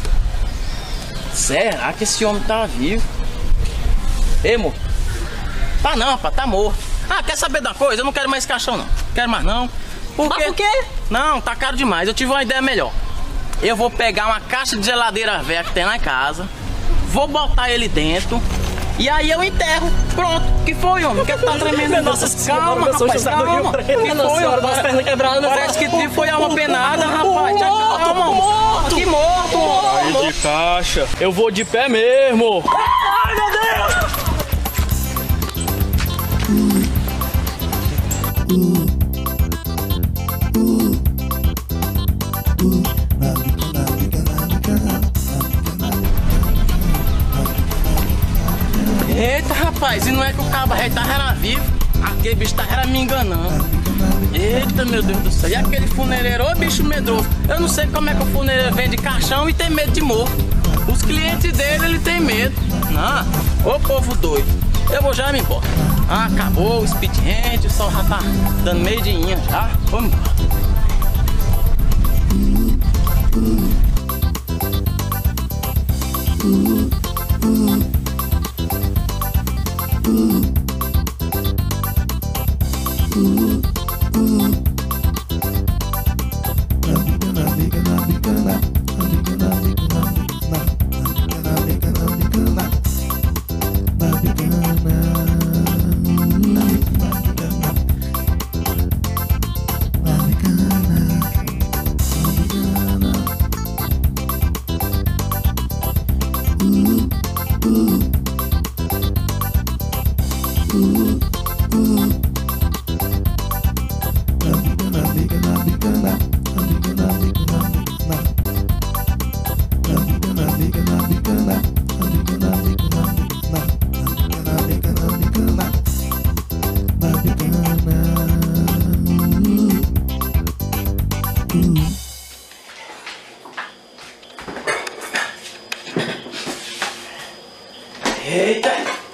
Será que esse homem tá vivo? Ei, amor. Tá não, rapaz, tá morto. Quer saber da coisa? Eu não quero mais esse caixão, não. Quero mais não. Mas por quê? Não, tá caro demais. Eu tive uma ideia melhor. Eu vou pegar uma caixa de geladeira velha que tem lá em casa, vou botar ele dentro e aí eu enterro. Pronto. Que foi, homem? Que tá tremendo? Nossa senhora, rapaz, calma. Que foi, homem? Parece que foi uma penada, rapaz. Calma, que morto. Aí de caixa. Eu vou de pé mesmo. Ai, meu Deus. Eita, rapaz, e não é que o cabo era vivo? Aquele bicho era me enganando. Eita, meu Deus do céu. E aquele funereiro, ô bicho medroso. Eu não sei como é que o funereiro vende caixão e tem medo de morto. Os clientes dele, ele tem medo. Ô povo doido. Eu vou já me embora. Acabou o expediente, o sol já tá dando meio dia já. Vamos embora. Eita!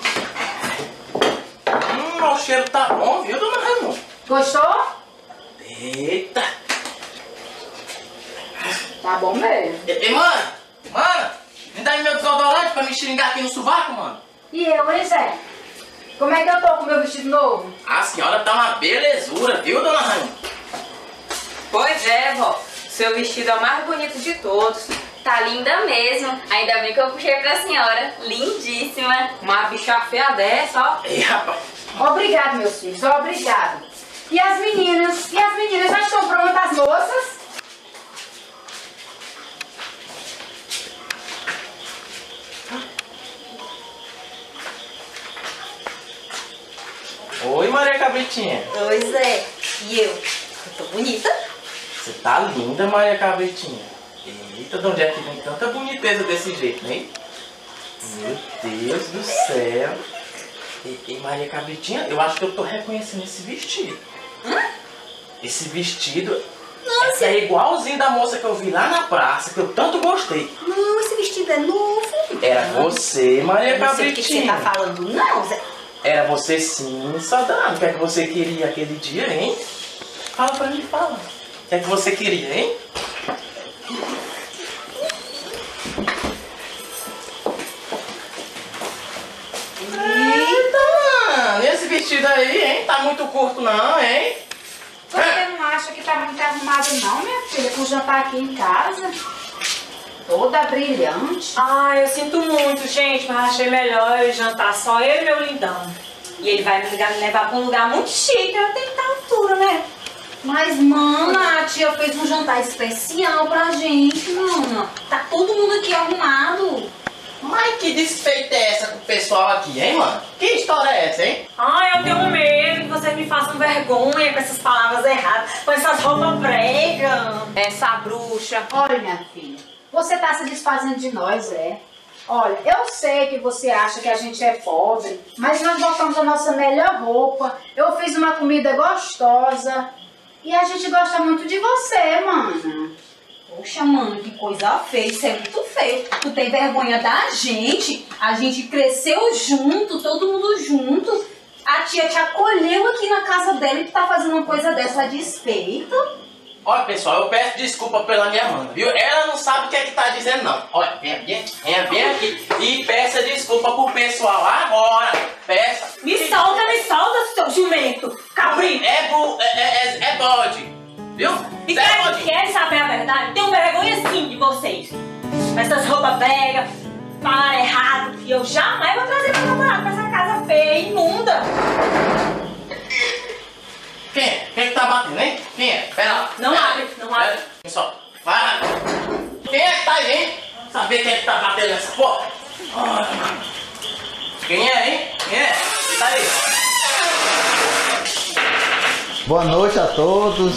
O cheiro tá bom, viu, dona Raimundo? Gostou? Eita! Tá bom mesmo. Ei, mano! Me dá aí meu desodorante pra me xingar aqui no sovaco, mano. E eu, hein, Zé? Como é que eu tô com o meu vestido novo? A senhora tá uma belezura, viu, dona Rainha? Pois é, vó. Seu vestido é o mais bonito de todos. Tá linda mesmo. Ainda bem que eu puxei pra senhora. Lindíssima. Uma bicha feia dessa, ó. Ei, rapaz. Obrigado, meus filhos, obrigado. E as meninas? E as meninas já estão prontas, moças? Oi, Maria Cabritinha. Oi, Zé. E eu? Eu tô bonita? Você tá linda, Maria Cabritinha. Eita, de onde é que vem tanta boniteza desse jeito, né? Meu Deus do céu. E Maria Cabritinha, eu acho que eu tô reconhecendo esse vestido. Esse vestido é igualzinho da moça que eu vi lá na praça, que eu tanto gostei. Não, esse vestido é novo. Era você, Maria Cabritinha. Eu não sei o que você tá falando, não, Zé. Era você sim, saudade. O que é que você queria aquele dia, hein? Fala pra mim, fala. O que é que você queria, hein? Eita, mano! Esse vestido aí, hein? Tá muito curto não, hein? Você não acha que tá muito arrumado não, minha filha? Com o jantar aqui em casa. Toda brilhante. Ah, eu sinto muito, gente, mas achei melhor eu jantar só eu e meu lindão. E ele vai me levar pra um lugar muito chique, eu tenho que estar à altura, né? Mas, mana, a tia fez um jantar especial pra gente, mana. Tá todo mundo aqui arrumado. Mas que desfeita é essa com o pessoal aqui, hein, mano? Que história é essa, hein? Ai, eu tenho medo que vocês me façam vergonha com essas palavras erradas, com essas roupas bregas. Essa bruxa. Olha, minha filha, você tá se desfazendo de nós, é? Olha, eu sei que você acha que a gente é pobre, mas nós botamos a nossa melhor roupa, eu fiz uma comida gostosa e a gente gosta muito de você, mana. Poxa, mano, que coisa feia, isso é muito feio. Tu tem vergonha da gente? A gente cresceu junto, todo mundo junto. A tia te acolheu aqui na casa dela e tu tá fazendo uma coisa dessa desfeita? Olha, pessoal, eu peço desculpa pela minha mãe, viu? Ela não sabe o que é que tá dizendo, não. Olha, venha bem aqui e peça desculpa pro pessoal agora. Peça. Me solta, seu jumento, cabrito. É bode, viu? E quer saber a verdade? Tenho vergonha sim de vocês. Essas roupas bregas, falar errado. E eu jamais vou trazer meu namorado pra essa casa feia e imunda. Quem é? Quem é que tá batendo, hein? Quem é? Pera lá. Não abre. Pessoal, vai. Quem é que tá aí, hein? Saber quem é que tá batendo nessa porra? Quem é, hein? Quem é? Quem tá aí? Boa noite a todos.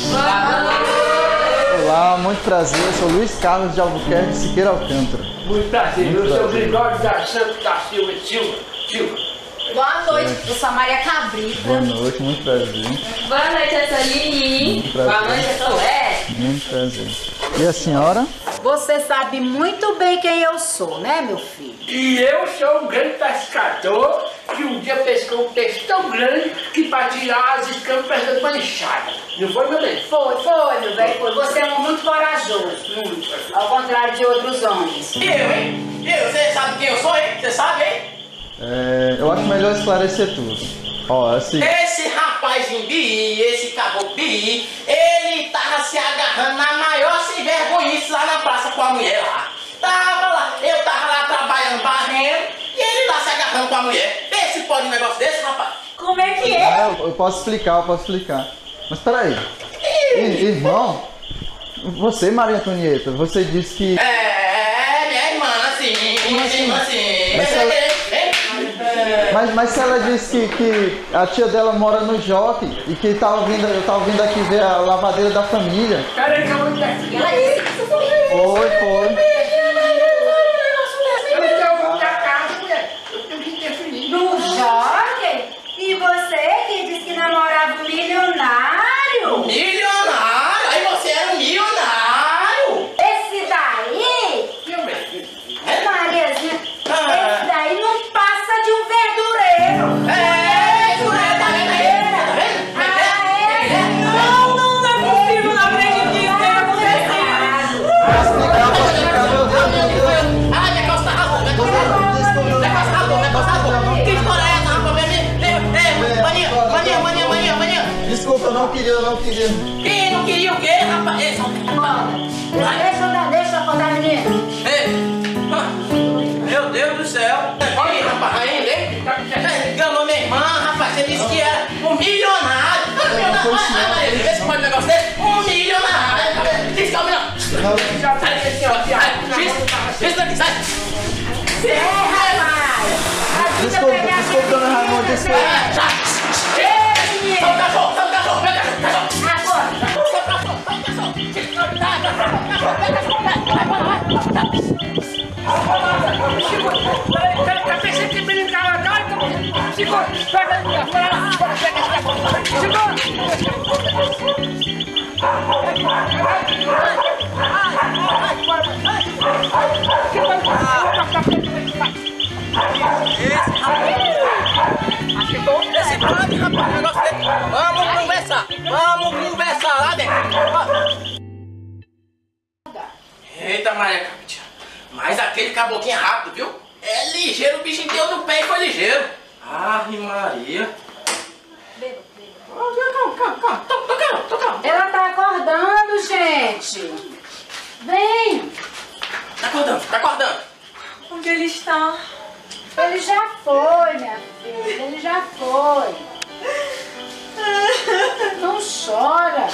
Olá, muito prazer. Eu sou Luiz Carlos de Albuquerque Siqueira Alcântara. Muito prazer. Eu sou Gregório da Santos da Silva Silva. Boa noite, eu sou a Maria Cabrita. Boa noite, muito prazer. Boa noite, eu sou a Lili. Muito prazer. Boa noite, eu sou Lé. Muito prazer. E a senhora? Você sabe muito bem quem eu sou, né, meu filho? E eu sou um grande pescador que um dia pescou um peixe tão grande que para tirar as escamas perdeu uma enxada. Não foi, meu bem? Foi, meu velho, foi. Você é muito corajoso. Muito. Ao contrário de outros homens. E eu, hein? Você sabe quem eu sou, hein? Você sabe, hein? Eu acho melhor esclarecer tudo. Ó, assim... Esse rapazinho Bi, esse caboclo Bi, ele tava se agarrando na maior sem vergonhice lá na praça com a mulher lá. Eu tava lá trabalhando, barrendo, e ele lá se agarrando com a mulher. Vê se pode um negócio desse, rapaz. Como é que é? Eu posso explicar. Mas peraí. Irmão, você, Maria Antonieta, você disse que... Minha irmã, assim. Mas se ela disse que a tia dela mora no Jockey e que eu tava vindo aqui ver a lavadeira da família. Peraí que eu vou te Ela disse que isso foi. Foi. No Jockey? E você que disse que namorava um milionário? Milionário? Aí você era um milionário? Esse daí? Mariazinha, esse daí não passa de um verdureiro. Não é possível, não acredito que isso tenha acontecido. eu não queria. Quem não queria o quê, rapaz? Deixa eu acordar, menina. Meu Deus do céu. Olha aí, rapaz, ainda, hein? Enganou minha irmã, rapaz. Você disse que era um milionário. Vê se pode um negócio desse. Um milionário. Diz calma, não. Sai daqui, senhora. Sai daqui, sai. Desculpa, dona Raimundo, desculpa. Solta o cachorro, solta o cachorro. Vem, cachorro. Esse padre, rapaz, negócio dele. Vamos conversar lá dentro. Eita, Maria Capitinha. Mas aquele caboclinho é rápido, viu? É ligeiro, o bichinho deu no pé e foi ligeiro. Ave Maria. Calma. Ela tá acordando, gente. Vem. Tá acordando. Onde ele está? Ele já foi, minha filha. Ele já foi. Não chora.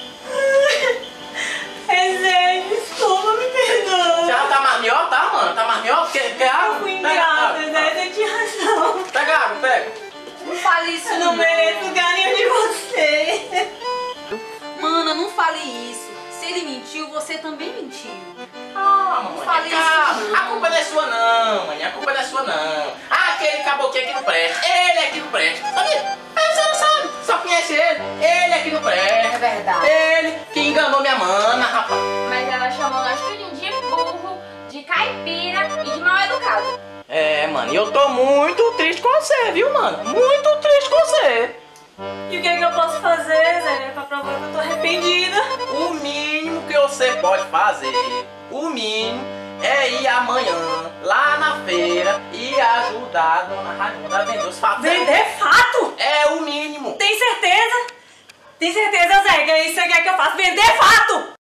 Zé, desculpa, me perdoa. Já tá mais melhor, tá, mano? Tá mais melhor? Quer água? Eu fui ingrata, Zé, você tinha razão. Pega água, pega. Não fale isso, eu não mereço carinho de você. Mana, não fale isso. Se ele mentiu, você também mentiu. Não fale isso. A culpa não é sua não, mãe. A culpa não é sua não. Aquele caboclinho aqui não presta. Ele é que não presta. Sabia? Você não sabe. Só conhece ele. Ele é que não presta. É verdade. Ele que enganou minha mana, rapaz. Mas ela chamou nós tudinho de burro, de caipira e de mal educado. É, mano, e eu tô muito triste com você, viu, mano? Muito triste com você. E o que é que eu posso fazer, Zé, pra provar que eu tô arrependida? O mínimo que você pode fazer, o mínimo, é ir amanhã lá na feira e ajudar a dona Raimunda a vender os fatos. Vender fato? É o mínimo. Tem certeza? Tem certeza, Zé, que é isso que você quer que eu faça? Vender fato!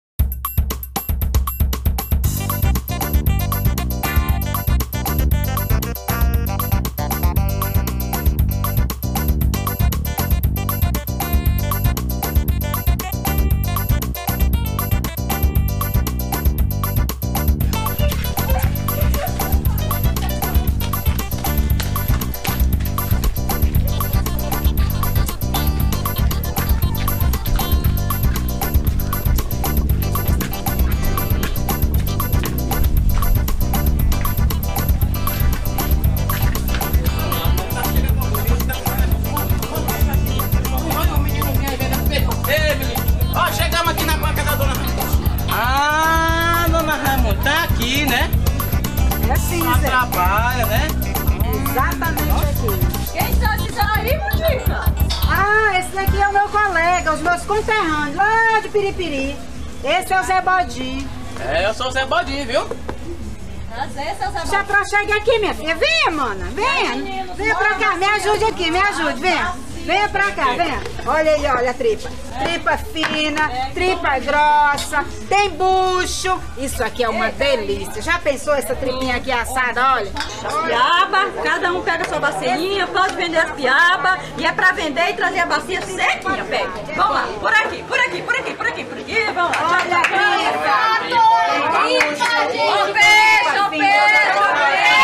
Trabalha, né? Exatamente aqui. Quem está assistindo aí, Mojica? Ah, esse daqui é o meu colega, os meus conterrâneos, lá de Piripiri. Esse é o Zé Bodinho. É, eu sou o Zé Bodinho, viu? Prazer, seu Zé Bodinho. Se aproxime aqui, minha filha. Venha, mana, venha. Venha pra cá, me ajude aqui, me ajude, venha. Venha pra cá, venha. Olha aí, olha a tripa. Tripa fina, tripa grossa, tem bucho. Isso aqui é uma delícia. Já pensou essa tripinha aqui assada, olha? Piaba, cada um pega a sua bacinha, pode vender as piabas. E é pra vender e trazer a bacia sequinha, pega. Vamos lá, por aqui, vamos lá. Olha a tripa. O peixe, o peixe.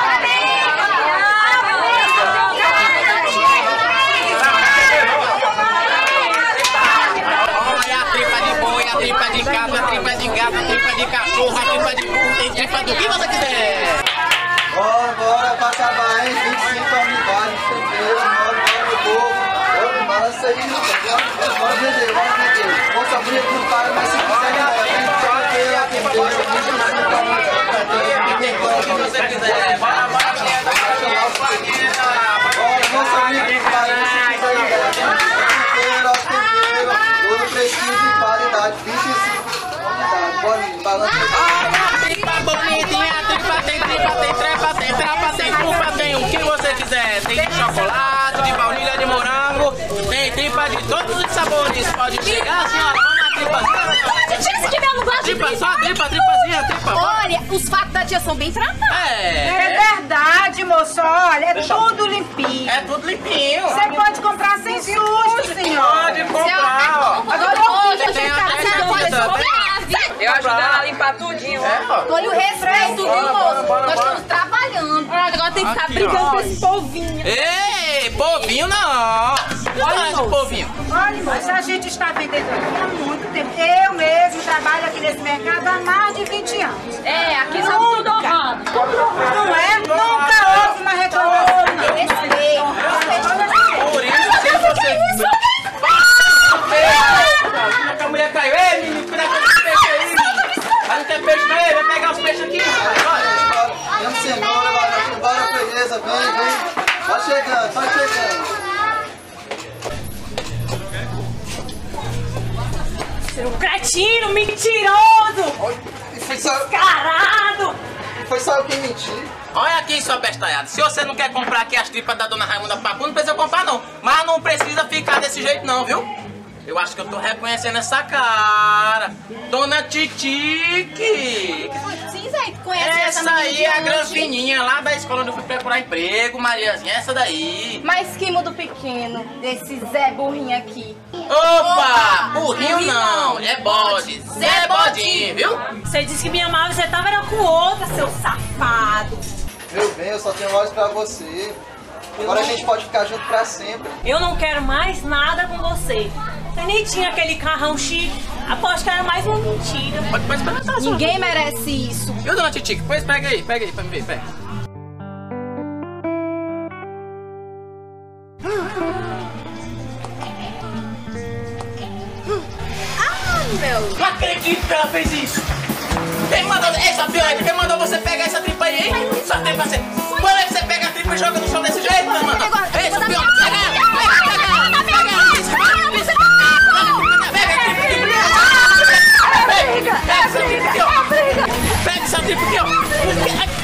Tripa de cabra, tripa de gato, tripa de cachorro, tripa de burro, tem tripa do que você quiser. Bora pra acabar, hein? 25 unidades, bora meu povo. Bora isso aí, bora vender. Moça bonita não para, mas se quiser embora, hein? Se você quiser, bora, moça bonita não para, mas se quiser embora. Todo prestígio e qualidade, 25 unidades, bolinho, balanço. Tripa bonitinha, tripa tem trepa, tem trapa, tem trufa, tem o que você quiser. Tem de chocolate, de baunilha, de morango, tem tripa de todos os sabores pode chegar, senhora? Vamos na tripazinha. Tira esse de mel, não gosto de tripa. Só tripazinha. Olha, os fatos da tia são bem tratados. É verdade, moço. Olha, é tudo limpinho. É tudo limpinho. Você pode comprar sem susto, senhora. Pode comprar, ó. Agora eu ajudo ela a limpar tudinho, ó. Olha o respeito, viu, moço? Nós estamos trabalhando. Agora tem que ficar Aqui, brincando ó. com esse povinho. Ei, povinho não. Olha esse povinho. Olha, moço, a gente está vendendo aqui há muito tempo. Eu mesmo trabalho aqui nesse mercado há mais de 20 anos. É, aqui são tudo honrado. Não é? Nunca houve uma reclamação, não. Respeito. Por isso que você... A mulher caiu. Ei, menino, cuida com esse peixe aí. Vai não ter peixe não, vai pegar os peixes aqui. Vamos senhora, vai embora, beleza, vem. Vai chegando. Seu cretino, mentiroso! Descarado! Foi só quem mentiu. Olha aqui, sua bestalhada. Se você não quer comprar aqui as tripas da dona Raimunda Pacu, não precisa comprar não. Mas não precisa ficar desse jeito não, viu? Eu acho que eu tô reconhecendo essa cara. Dona Titique. Sim, Zé, conhece essa aí é a granfininha lá da escola onde eu fui procurar emprego, Mariazinha. Essa daí. Mas que mudo pequeno desse Zé Burrinho aqui. Opa! Burrinho não, é bode. Zé Bodinho, viu? Você disse que me amava e você tava era com outra, seu safado. Meu bem, eu só tenho olhos pra você. Agora a gente pode ficar junto pra sempre. Eu não quero mais nada com você. Você nem tinha aquele carrão chique. Aposto que era mais uma mentira. Pode experimentar, Ninguém merece isso. Viu, dona Titique? Pois pega aí pra me ver, pega. Não acredito que ela fez isso! Quem mandou essa piorete? Quem mandou você pegar essa tripa aí, hein? Só tem pra você. Quando é que você pega a tripa e joga no chão desse jeito, meu mano? Essa piorete, pega essa tripa aqui, ó!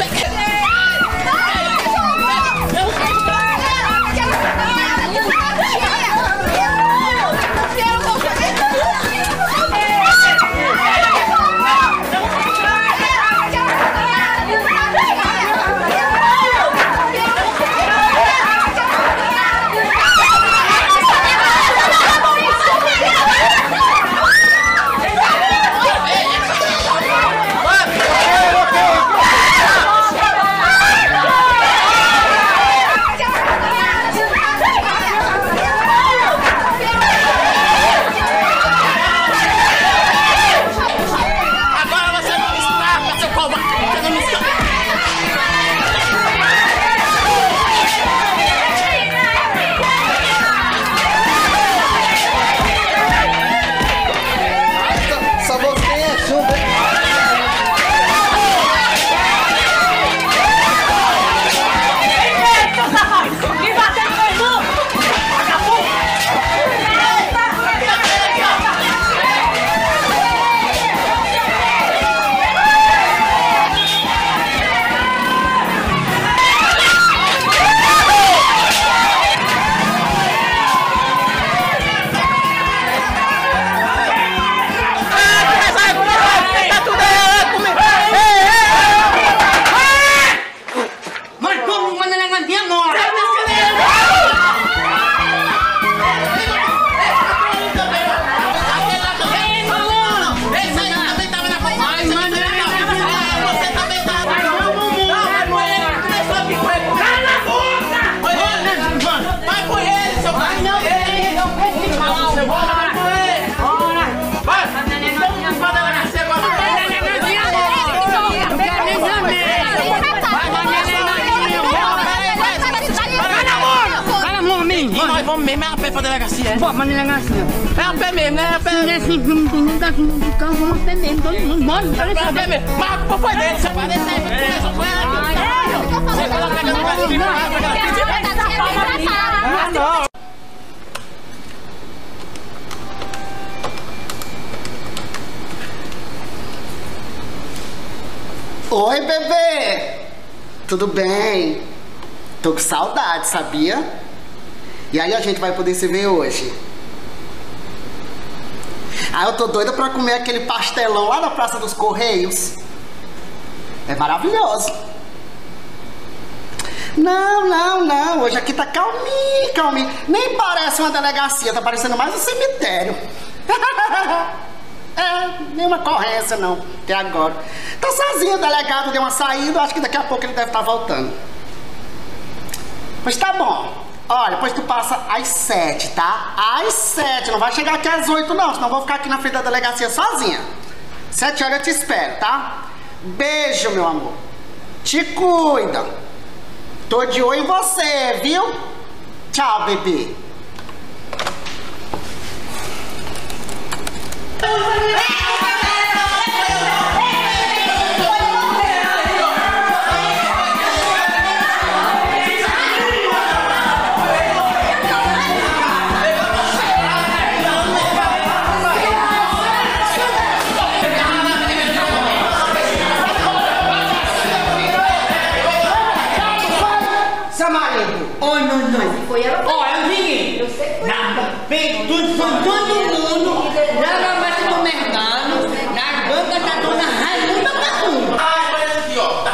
Vamos mesmo, é a pé pra delegacia. Bora pra delegacia. É a pé mesmo, né? É a pé mesmo. Assim, não tem ninguém daqui no carro, vamos a pé mesmo. Todo mundo bora. É a pé mesmo. Mas a culpa foi dele, você vai descer aí, você foi ela. Você vai lá pegando o gatinho, vai não. Oi, bebê! Tudo bem? Tô com saudade, sabia? E aí a gente vai poder se ver hoje? Ah, eu tô doida pra comer aquele pastelão lá na Praça dos Correios. É maravilhoso. Não. Hoje aqui tá calminho. Nem parece uma delegacia, tá parecendo mais um cemitério. Nenhuma ocorrência não, até agora. Tá sozinho, o delegado deu uma saída, acho que daqui a pouco ele deve estar voltando. Mas tá bom. Olha, depois tu passa às 7, tá? Às 7, não vai chegar aqui às 8 não, senão eu vou ficar aqui na frente da delegacia sozinha. 7 horas eu te espero, tá? Beijo, meu amor. Te cuida. Tô de olho em você, viu? Tchau, bebê. Seu marido. Oi, não. Foi ela. Olha, menino. Nada. Vem tudo com todo mundo. Na farmácia do mercado. Na banca da dona Raimunda Macumba. Ah, olha aqui, ó.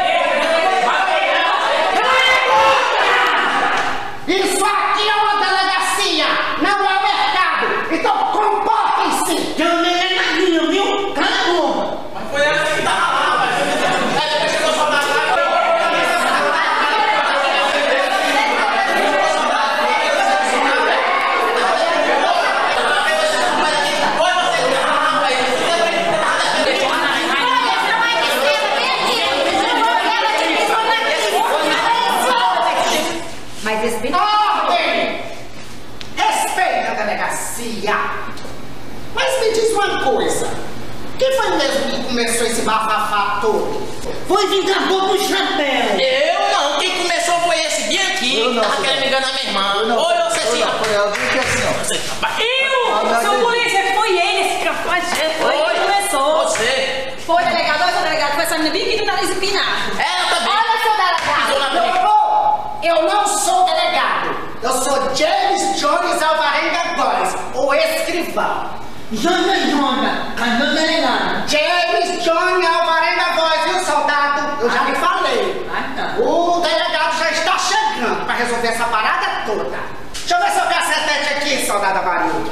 Isso aqui é uma delegacia, não é um mercado. Então comportem-se. Também é nadinho, viu? Cala a boca. Mas foi ela que tava lá, Mas respeita. Ordem! Respeita a delegacia. Mas me diz uma coisa. Quem foi mesmo que começou esse bafafá todo? Foi quem acabou com o chapéu. Eu não, quem começou foi esse bem aqui. Eu não, tava querendo me enganar minha irmã. Oi, ô Cecinha. Foi ela que assim, ó. Seu polícia, foi ele esse cafajeste. Foi ele que começou. Você. Foi, delegado, olha, seu delegado, foi essa menina bem aqui do nariz empinado. Ela também. Olha, seu delegado. Eu não sou delegado. Eu sou James Jones Alvarenga Góes, o escrivão. Jona, cadê o delegado? James Jones Alvarenga Góes, viu, soldado? Eu já lhe falei. O delegado já está chegando para resolver essa parada toda. Deixa eu ver seu cacetete aqui, soldado Avarenga.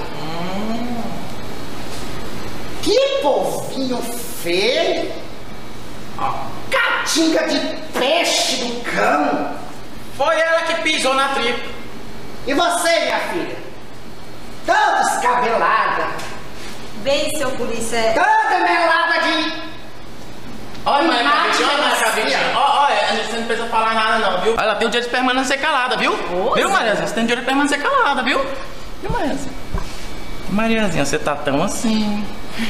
Que povinho feio. Catinga de peixe do cão. Foi ela que pisou na tripa. E você, minha filha? Toda descabelada. Bem, seu polícia. Toda melada de... Olha, Maria, olha, você não precisa falar nada não, viu? Ela tem o direito de permanecer calada, viu? Viu, Mariazinha? Você tem o direito de permanecer calada, viu? Viu, Mariazinha? Mariazinha, você tá tão assim...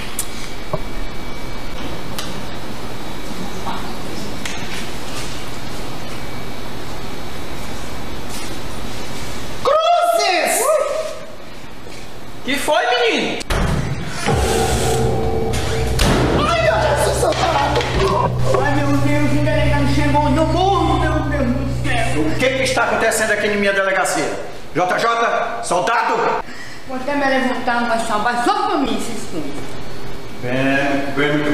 Cruzes! Que foi, menino? Ai, meu Jesus, soldado! Ai, meu Deus, o delegado chegou no morro, meu Deus do céu. O que está acontecendo aqui na minha delegacia? JJ, soldado! Vou até me levantar, mas salvar só pra mim, esses coisas. Muito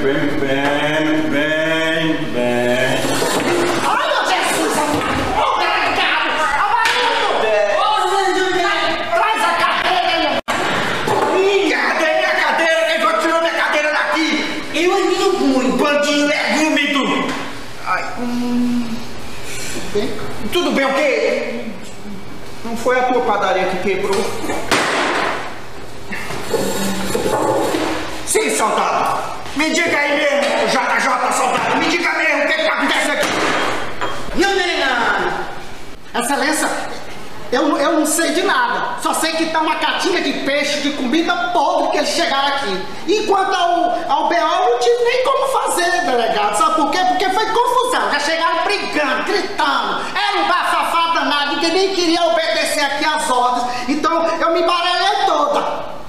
bem. Ai, meu Jesus! Ô, delegado! Alvarenga! Traz a cadeira! Cadê minha cadeira? Quem foi que tirou minha cadeira daqui? Eu ainda não fui. Bandinho legúmido! Ai, tudo bem o quê? Não foi a tua padaria que quebrou? Sim, soldado! Me diga aí mesmo, JJ, soldado! Me diga mesmo o que acontece aqui! Não, delegado! Excelência, eu não sei de nada. Só sei que tá uma catinha de peixe, de comida podre que eles chegaram aqui. E quanto ao BO, eu não tive nem como fazer, delegado. Sabe por quê? Porque foi confusão. Já chegaram brigando, gritando. Era um bafafá danado, ninguém nem queria obedecer aqui as ordens. Então eu me baralhei toda.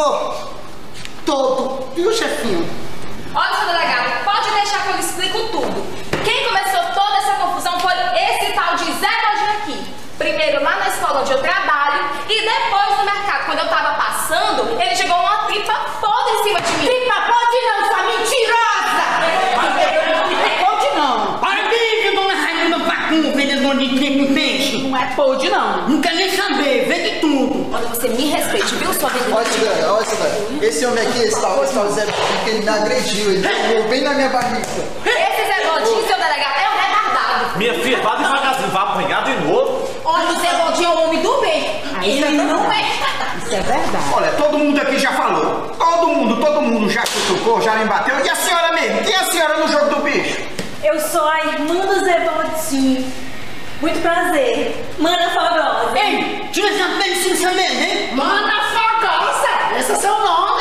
Todo. Viu, chefinho? Olha, seu delegado, pode deixar que eu lhe explico tudo. Quem começou toda essa confusão foi esse tal de Zé Galdinho aqui. Primeiro lá na escola onde eu trabalho e depois no mercado. Quando eu tava passando, ele chegou uma tripa podre em cima de mim. Tem papote não, sua mentirosa! Não tem papote não. Olha bem, dona Raimunda Facum, vendedor de trigo e peixe. Não é pode não. Não quer nem saber, vende tudo. Olha, você me respeite, viu, sua vendedora? Olha isso daí. Esse homem aqui, esse tal Zé Bodinho, que ele me agrediu, ele pegou bem na minha barriga. Esse Zé Bodinho, seu delegado, é um retardado. Minha filha, vá devagarzinho, vá apanhar de novo. Olha, o Zé Bodinho é o homem do bem. Ele não é retardado. Isso é verdade. Olha, todo mundo aqui já falou. Todo mundo já cutucou, já me bateu. E a senhora mesmo? Quem é a senhora no jogo do bicho? Eu sou a irmã do Zé Bodinho. Muito prazer. Mana Fogosa. Ei, tira essa licença mesmo, hein? Mana Fogosa! Esse é seu nome!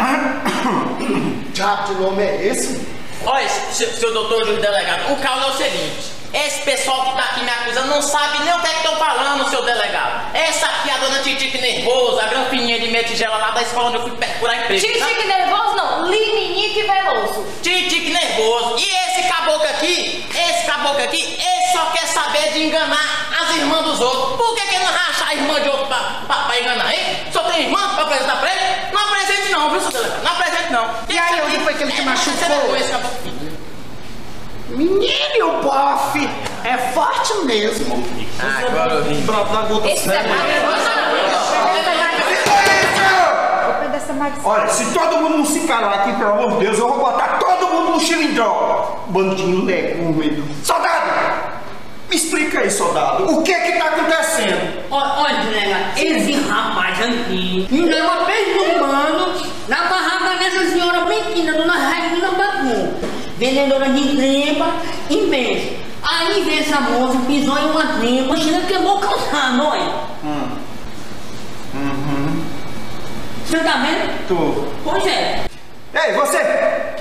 Diabo de nome é esse? Olha, seu doutor Júlio Delegado, o caso é o seguinte. Esse pessoal que tá aqui me acusando não sabe nem o que é que estão falando, seu delegado. Essa aqui é a dona Titique Nervoso, a granfininha de meia tigela lá da escola onde eu fui procurar emprego. Titique Nervoso não, Liminique Veloso. Titique Nervoso. E esse caboclo aqui, ele só quer saber de enganar as irmãs dos outros. Por que não racha a irmã de outro pra enganar, hein? Só tem irmã pra apresentar pra ele? Não apresente não, viu, seu delegado? Não apresente não. E aí, onde foi que ele te machucou? Menino, o bofe é forte mesmo. Agora eu vi. Pronto, na gota séria. Olha, se todo mundo não se calar aqui, pelo amor de Deus, eu vou botar todo mundo no cilindrão. Bandinho legume. Soldado! Me explica aí, soldado. O que tá acontecendo? Olha, delegado, esse rapaz aqui me deu uma vez no mano na barraca dessa senhora Bentina, dona Raimunda Facum, vendedora de trempa e peixe. Aí vem essa moça, pisou em uma trempa, chega queimou o calçado, olha. Você tá vendo? Tô. Pois é. Ei, você!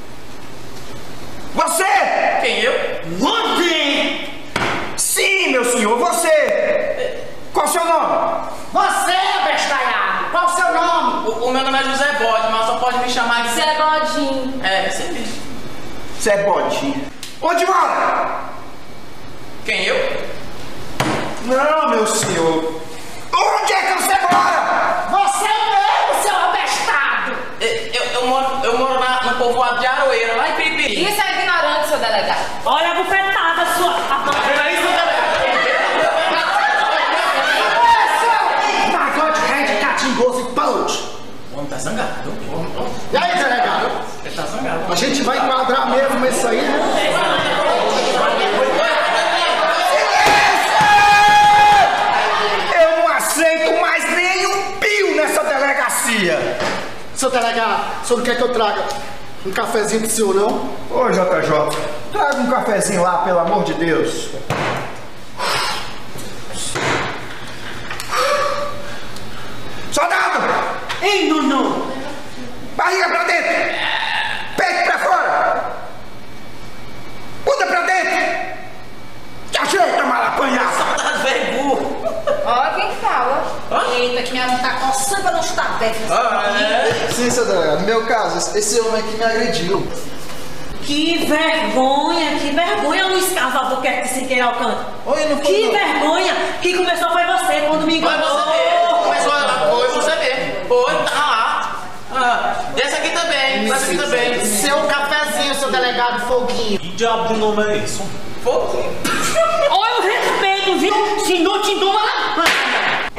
Você! Quem, eu? Você! Sim, meu senhor, você! Qual o seu nome? Você, bestalhado! Qual o seu nome? O meu nome é José Bode, mas só pode me chamar de Zé Bodinho. É, você mesmo. Zé Bodinho. Onde mora? Quem, eu? Não, meu senhor. Onde é que você mora? Você mesmo, seu abestado! Eu moro no povoado de Aroeira, lá em Piripiri. Isso é ignorante, seu delegado. Olha a bufetada sua. Peraí, seu delegado. Pagode, rede, catingoso e punch. O homem tá zangado. E aí, delegado? Ele tá zangado. A gente vai enquadrar mesmo isso aí, né? Eu não aceito mais nenhum pio nessa delegacia. Seu delegado, o senhor não quer que eu traga um cafezinho pro senhor, não? Ô, JJ, traga um cafezinho lá, pelo amor de Deus. Soldado! Ei, Nuno! Barriga pra dentro! Peito pra fora! Bunda pra dentro! Te ajeita, malapanhaça! Soldado velho burro! Ó, quem fala? Eita, que minha mão tá coçando pra não estar perto. Sim, seu delegado. No meu caso, esse homem aqui me agrediu. Que vergonha, Luiz Carlos Albuquerque Siqueira Alcântara. Oi, não foi Que não. vergonha, quem começou foi você quando me enganou. Foi você mesmo. Começou lá, foi você mesmo. Foi, tá lá. Desse aqui também, desse aqui também. Seu cafezinho, seu delegado Foguinho. Que diabo de nome é isso? Foguinho. Olha o respeito, viu? Se não te dou uma lapada.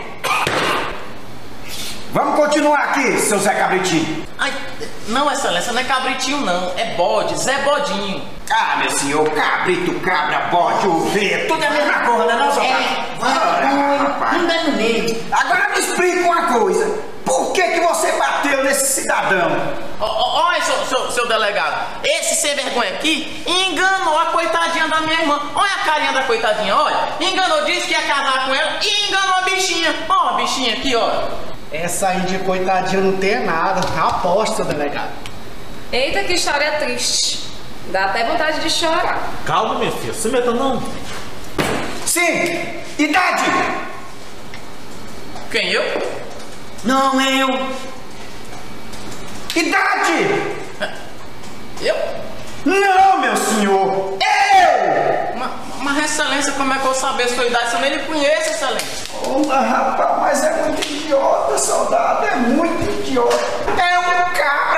Vamos continuar aqui, seu Zé Cabritinho. Ai, não, excelência, não é cabritinho não, é bode, Zé Bodinho. Ah, meu senhor, cabrito, cabra, bode, ovelha, tudo é a mesma coisa, não, soldado? Não dá no meio. Agora me explica uma coisa. Por que você bateu nesse cidadão? Olha, seu delegado, esse sem vergonha aqui enganou a coitadinha da minha irmã. Olha a carinha da coitadinha, olha. Enganou, disse que ia casar com ela e enganou a bichinha. Ó, a bichinha aqui, ó. Essa aí de coitadinha não tem nada, aposta, delegado. Eita, que história triste. Dá até vontade de chorar. Calma, minha filha, se meta não. Sim, idade. Quem, eu? Não, eu. Idade. Eu? Não, meu senhor, eu! Mas excelência, como é que eu vou saber sua idade se eu nem lhe conheço, excelência? Rapaz, mas é muito idiota, soldado, é muito idiota. É um cara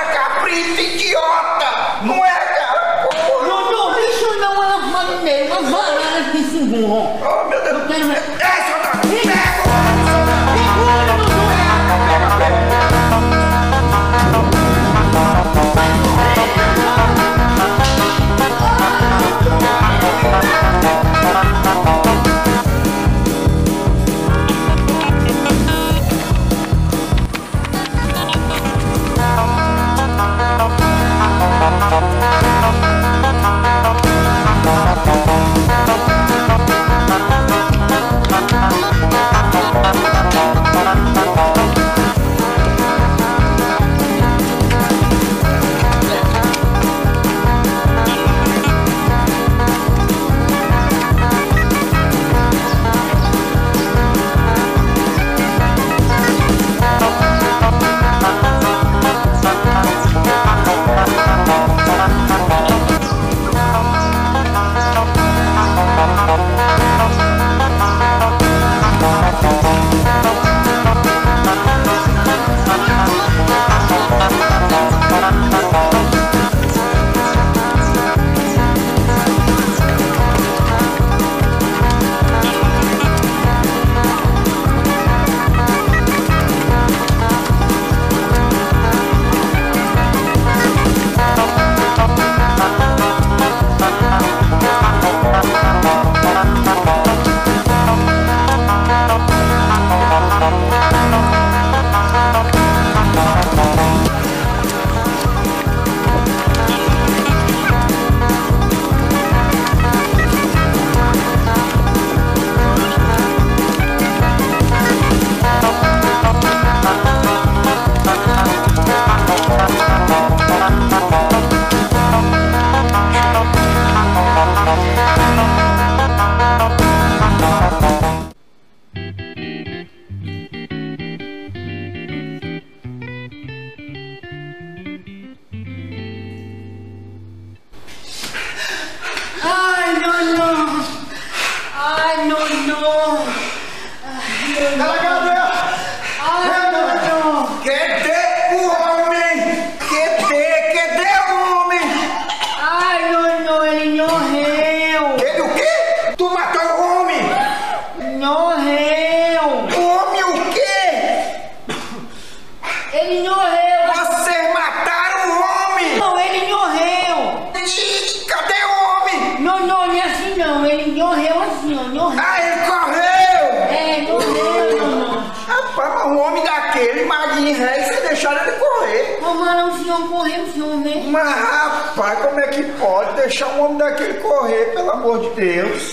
em ré e você deixaram ele correr. Ô, mano, o senhor correu, o senhor vê. Mas, rapaz, como é que pode deixar um homem daquele correr, pelo amor de Deus?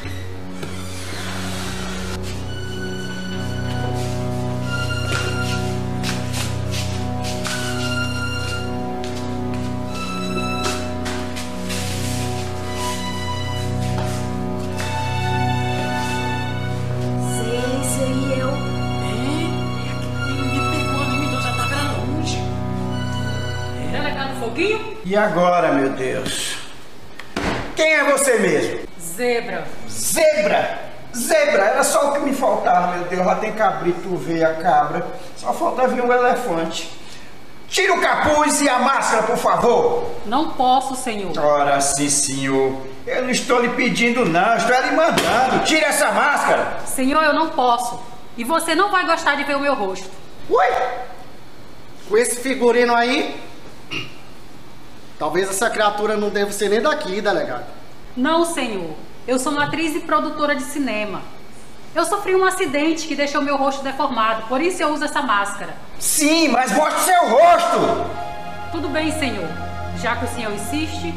E agora, meu Deus? Quem é você mesmo? Zebra. Zebra? Zebra, era só o que me faltava, meu Deus. Já tem cabrito, veio a cabra. Só falta vir um elefante. Tira o capuz e a máscara, por favor. Não posso, senhor. Ora, sim, senhor. Eu não estou lhe pedindo, não. Estou lhe mandando. Tira essa máscara. Senhor, eu não posso. E você não vai gostar de ver o meu rosto. Ui! Com esse figurino aí, talvez essa criatura não deva ser nem daqui, delegado. Não, senhor. Eu sou uma atriz e produtora de cinema. Eu sofri um acidente que deixou meu rosto deformado, por isso eu uso essa máscara. Sim, mas mostre seu rosto! Tudo bem, senhor. Já que o senhor insiste...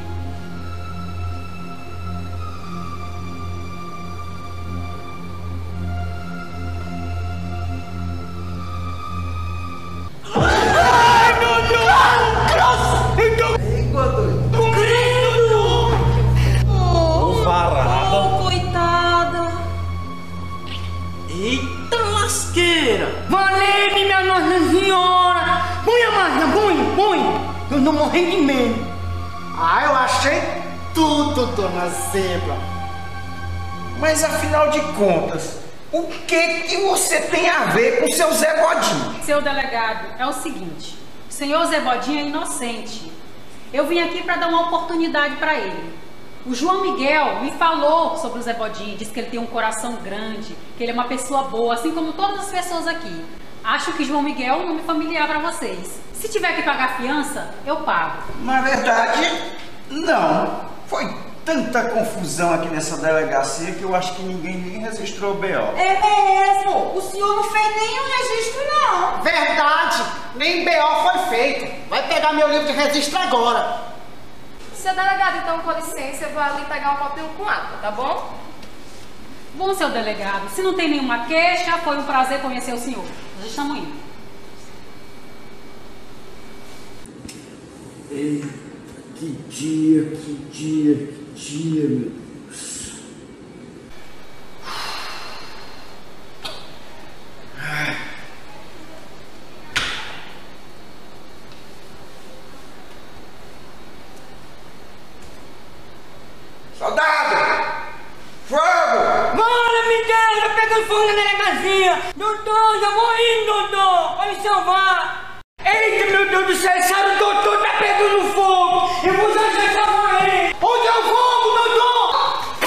Coitada! Eita lasqueira! Valeu-me, minha Nossa Senhora! Põe a máscara, põe! Eu não morri de medo! Ah, eu achei tudo, dona Zebra! Mas afinal de contas, o que você tem a ver com o seu Zé Bodinho? Seu delegado, é o seguinte: o senhor Zé Bodinho é inocente. Eu vim aqui para dar uma oportunidade para ele. O João Miguel me falou sobre o Zé Bodinho, disse que ele tem um coração grande, que ele é uma pessoa boa, assim como todas as pessoas aqui. Acho que João Miguel é um nome familiar para vocês. Se tiver que pagar fiança, eu pago. Na verdade, não. Foi tanta confusão aqui nessa delegacia que eu acho que ninguém nem registrou o BO. É mesmo! O senhor não fez nenhum registro, não. Verdade! Nem BO foi feito. Vai pegar meu livro de registro agora. Seu delegado, então, com licença, eu vou ali pegar um copinho com água, tá bom? Bom, seu delegado, se não tem nenhuma queixa, foi um prazer conhecer o senhor. Nós estamos indo. Ei, que dia, meu Deus. Soldado! Fogo! Bora, Miguel, tá pegando fogo na delegacia! Doutor, já vou indo, doutor! Vai me salvar! Eita, meu Deus do céu, esse doutor tá pegando fogo! Eu vou já salvar ele! Onde é o fogo, doutor?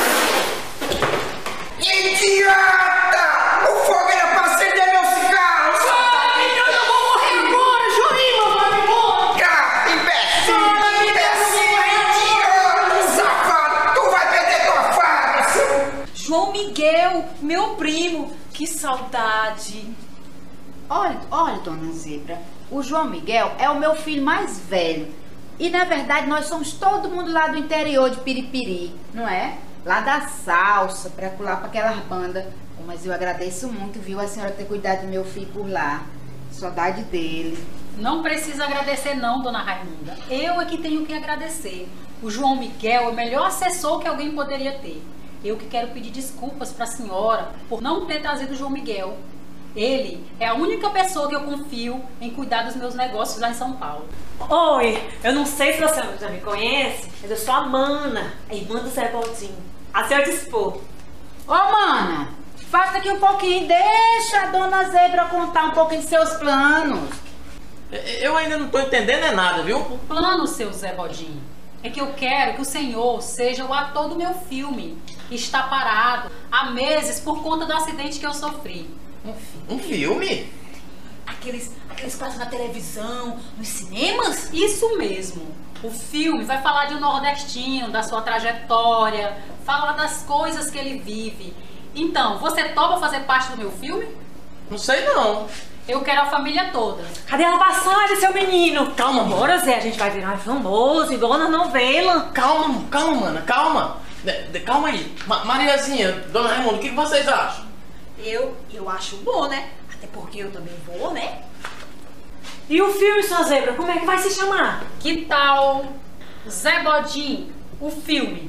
Idiota! O fogo era pra acender meu cigarro! Ah, meu Deus, eu vou morrer agora! Jurima, vai me embora! Imbecil! Idiota! Safado! Tu vai perder tua farda! João Miguel, meu primo, que saudade! Olha, dona Zebra, o João Miguel é o meu filho mais velho. E, na verdade, nós somos todo mundo lá do interior de Piripiri, não é? Lá da salsa, pra colar pra aquelas bandas. Mas eu agradeço muito, viu, a senhora ter cuidado do meu filho por lá. Saudade dele. Não precisa agradecer não, dona Raimunda. Eu é que tenho que agradecer. O João Miguel é o melhor assessor que alguém poderia ter. Eu que quero pedir desculpas pra senhora por não ter trazido o João Miguel. Ele é a única pessoa que eu confio em cuidar dos meus negócios lá em São Paulo. Oi, eu não sei se você já me conhece, mas eu sou a Mana, a irmã do Zé Bodinho. A seu dispor. Ô, Mana, faça aqui um pouquinho, deixa a dona Zebra contar um pouquinho de seus planos. Eu ainda não tô entendendo nada, viu? O plano, seu Zé Bodinho, é que eu quero que o senhor seja o ator do meu filme, que está parado há meses por conta do acidente que eu sofri. Um filme? Aqueles que passam na televisão, nos cinemas? Isso mesmo. O filme vai falar de um nordestino, da sua trajetória, fala das coisas que ele vive. Então, você topa fazer parte do meu filme? Não sei não. Eu quero a família toda. Cadê a passagem, seu menino? Calma, bora, Zé. A gente vai virar famoso, igual na novela. Calma, mana, calma. Calma aí. Mariazinha, dona Raimunda, o que vocês acham? Eu acho bom, né? Até porque eu também vou, né? E o filme, sua zebra, como é que vai se chamar? Que tal Zé Bodinho, o filme?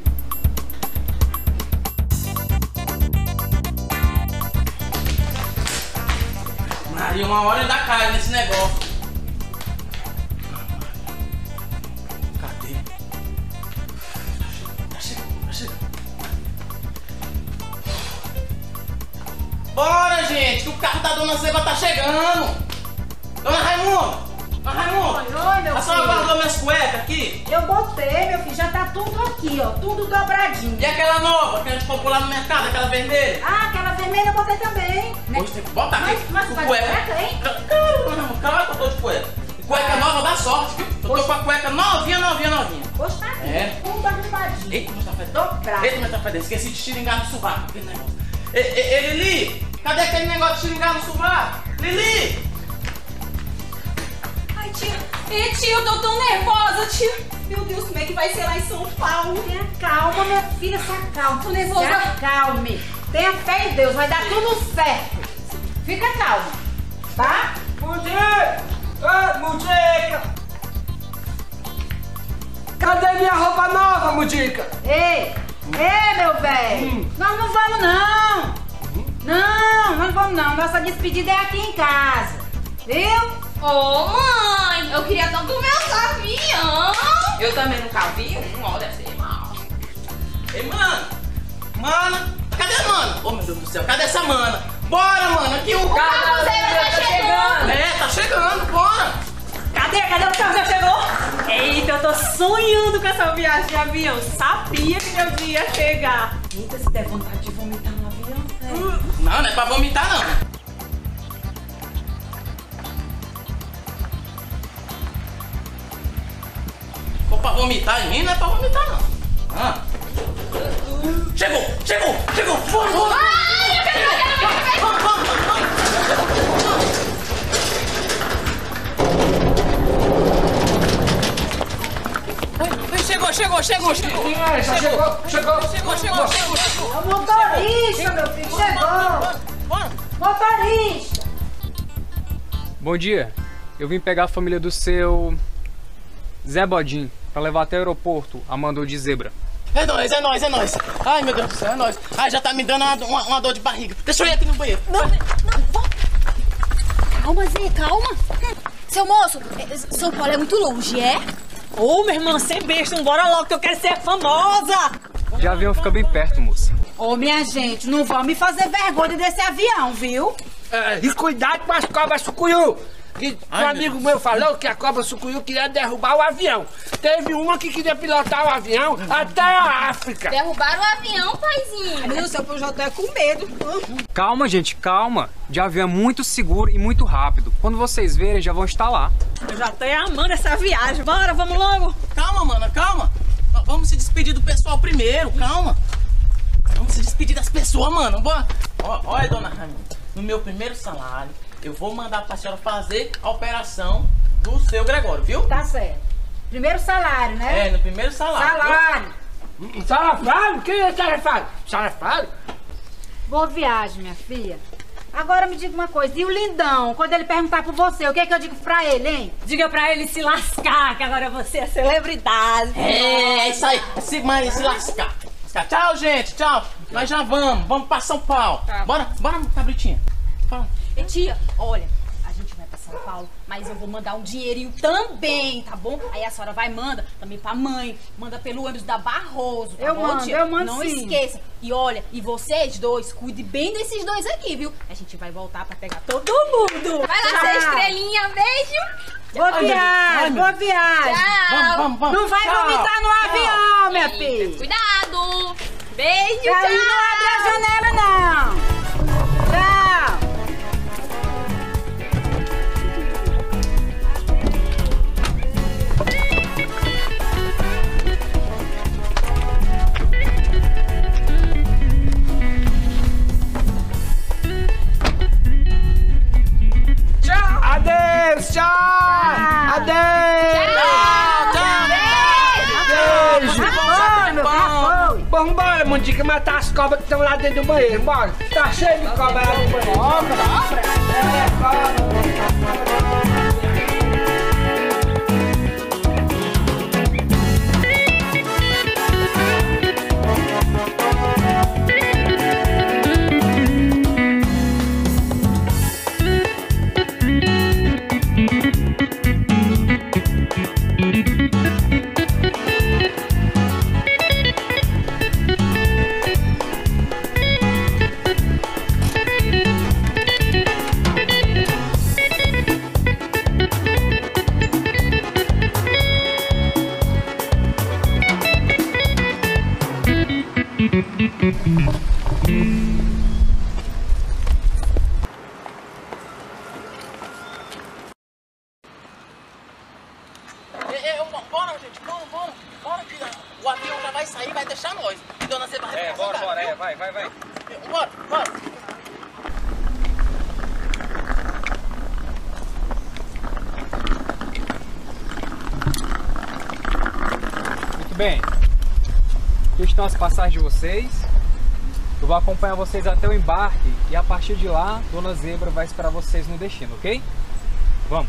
Maria, uma hora ele dá cara nesse negócio. Cadê? Tá chegando. Bora, gente, que o carro da dona Zeba tá chegando. Dona Raimunda! Oi, meu a senhora guardou minhas cuecas aqui? Eu botei, meu filho, já tá tudo aqui, ó, tudo dobradinho. E aquela nova que a gente comprou lá no mercado, aquela vermelha? Ah, aquela vermelha eu botei também. Né? Hoje tem que botar aqui. Mas com faz cueca, hein? Calma que eu tô de cueca. Cueca nova dá sorte, viu? Eu tô com a cueca novinha. Poxa, tá aqui, É. tudo arrumadinho. Eita, mas tá fedendo. Eita, mas tá fedendo. Esqueci de estiringar no sovaco, aquele negócio. Lili, cadê aquele negócio de estiringar no sovaco? Lili! Ai, tia. Tia, eu tô tão nervosa, tia. Meu Deus, como é que vai ser lá em São Paulo? Tenha calma, minha filha, se acalma. Tô nervosa. Se acalme. Tenha fé em Deus, vai dar tudo certo. Fica calma, tá? Mudica! Cadê minha roupa nova, Mudica? Ei, meu velho. Nós não vamos, não. Não, nós não vamos, não. Nossa despedida é aqui em casa. Viu? Ô, mãe, eu queria tanto o meu avião. Eu também nunca vi um, ó, deve ser mal. Ei, mana, cadê a mana? Oh, meu Deus do céu, cadê essa mana? Bora, mana, aqui o carro tá chegando. Tá chegando, bora. Cadê o carro já chegou? Eita, eu tô sonhando com essa viagem de avião. Sabia que meu dia ia chegar. Eita, se der vontade de vomitar no avião, Não é pra vomitar, não. Se for pra vomitar em mim, não é pra vomitar, não. Ah. Chegou! Vamos! Ai, eu quero. Chegou! É o motorista, meu filho, chegou! Motorista! Bom dia, eu vim pegar a família do seu Zé Bodinho pra levar até o aeroporto a mandou de zebra. É nóis! Ai, meu Deus do céu, é nóis! Ai, já tá me dando uma dor de barriga. Deixa eu ir aqui no banheiro. Não. Calma, Zé, calma. Seu moço, São Paulo é muito longe, é? Ô, minha irmã, sem besta, bora logo que eu quero ser famosa! O avião fica bem perto, moça. Ô, minha gente, não vão me fazer vergonha desse avião, viu? E cuidado com as cobras sucuyu. Que um amigo meu falou que a cobra sucuyu queria derrubar o avião. Teve uma que queria pilotar o avião até a África. Derrubaram o avião, paizinho. Ai, meu Deus do céu, eu já tô com medo. Calma, gente, calma. De avião é muito seguro e muito rápido. Quando vocês verem, já vão estar lá. Eu já tô amando essa viagem. Bora, vamos logo. Calma, mana, calma. Vamos se despedir do pessoal primeiro, calma. Vamos se despedir das pessoas, mano. Bora. Olha, dona Raimunda, no meu primeiro salário, eu vou mandar pra senhora fazer a operação do seu Gregório, viu? Tá certo. Primeiro salário, né? É, no primeiro salário. Salário. Salafrário? Quem é Salafrário? Salafrário? Boa viagem, minha filha. Agora me diga uma coisa, e o lindão, quando ele perguntar por você, o que é que eu digo pra ele, hein? Diga pra ele se lascar, que agora você é celebridade. É, isso aí. Se lascar. Tchau, gente, tchau. Nós já vamos pra São Paulo. Tá. Bora, cabritinha. Fala. E tia, olha, a gente vai pra São Paulo, mas eu vou mandar um dinheirinho também, tá bom? Aí a senhora manda também pra mãe, manda pelo ônibus da Barroso, tá bom, tia? Eu mando Não sim. esqueça. E olha, e vocês dois, cuide bem desses dois aqui, viu? A gente vai voltar pra pegar todo mundo. Vai lá, ser estrelinha, beijo. Boa viagem, boa viagem. Tchau. Vamos. Não vai vomitar no avião, minha filha. Cuidado. Beijo, Tchau. Não abre a janela, não. Tchau. Beijo. Vambora, Mundica, matar as cobras que estão lá dentro do banheiro. Bora. Tá cheio de cobra lá no banheiro. Cobra? É, cobra. Bora, gente, bora que o avião já vai sair, vai deixar nós. E Dona Zebra vai ficar bora, viu? vai. Bora. Muito bem. Aqui estão as passagens de vocês. Eu vou acompanhar vocês até o embarque e a partir de lá, Dona Zebra vai esperar vocês no destino, ok? Vamos!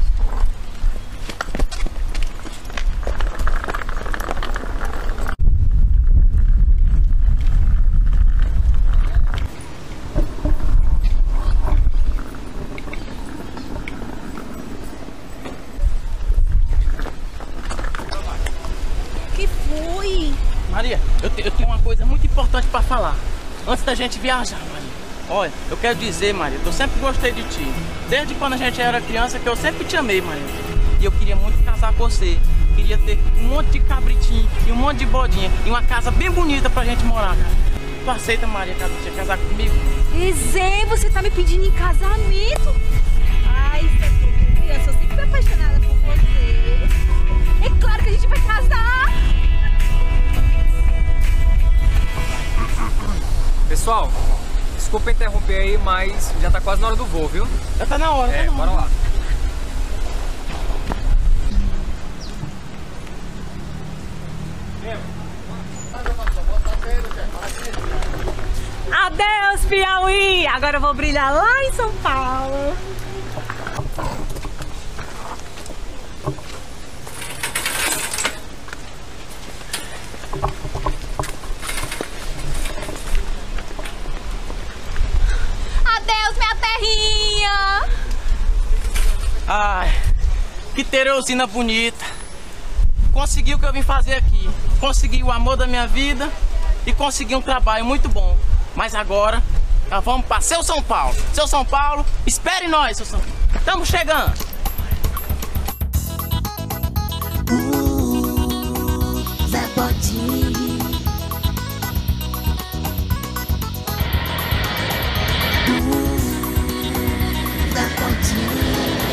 Que foi? Maria, eu tenho uma coisa muito importante pra falar. Antes da gente viajar, Maria. Olha, eu quero dizer, Maria, que eu sempre gostei de ti. Desde quando a gente era criança, que eu sempre te amei, Maria. E eu queria muito casar com você. Queria ter um monte de cabritinho e um monte de bodinha e uma casa bem bonita pra gente morar, cara. Tu aceita, Maria, casar comigo? Zé, você tá me pedindo em casamento? Ai, Zé, criança, eu sempre fui apaixonada por você. É claro que a gente vai casar. Pessoal, desculpa interromper aí, mas já tá quase na hora do voo, viu? Já tá na hora, bora lá. Adeus, Piauí! Agora eu vou brilhar lá em São Paulo. Adeus, minha terrinha! Ai, que Tereusina bonita. Consegui o que eu vim fazer aqui. Consegui o amor da minha vida e consegui um trabalho muito bom. Mas agora, nós vamos para Seu São Paulo. Seu São Paulo, espere nós, Seu São Paulo. Estamos chegando. Zé Bodinho. Zé Bodinho.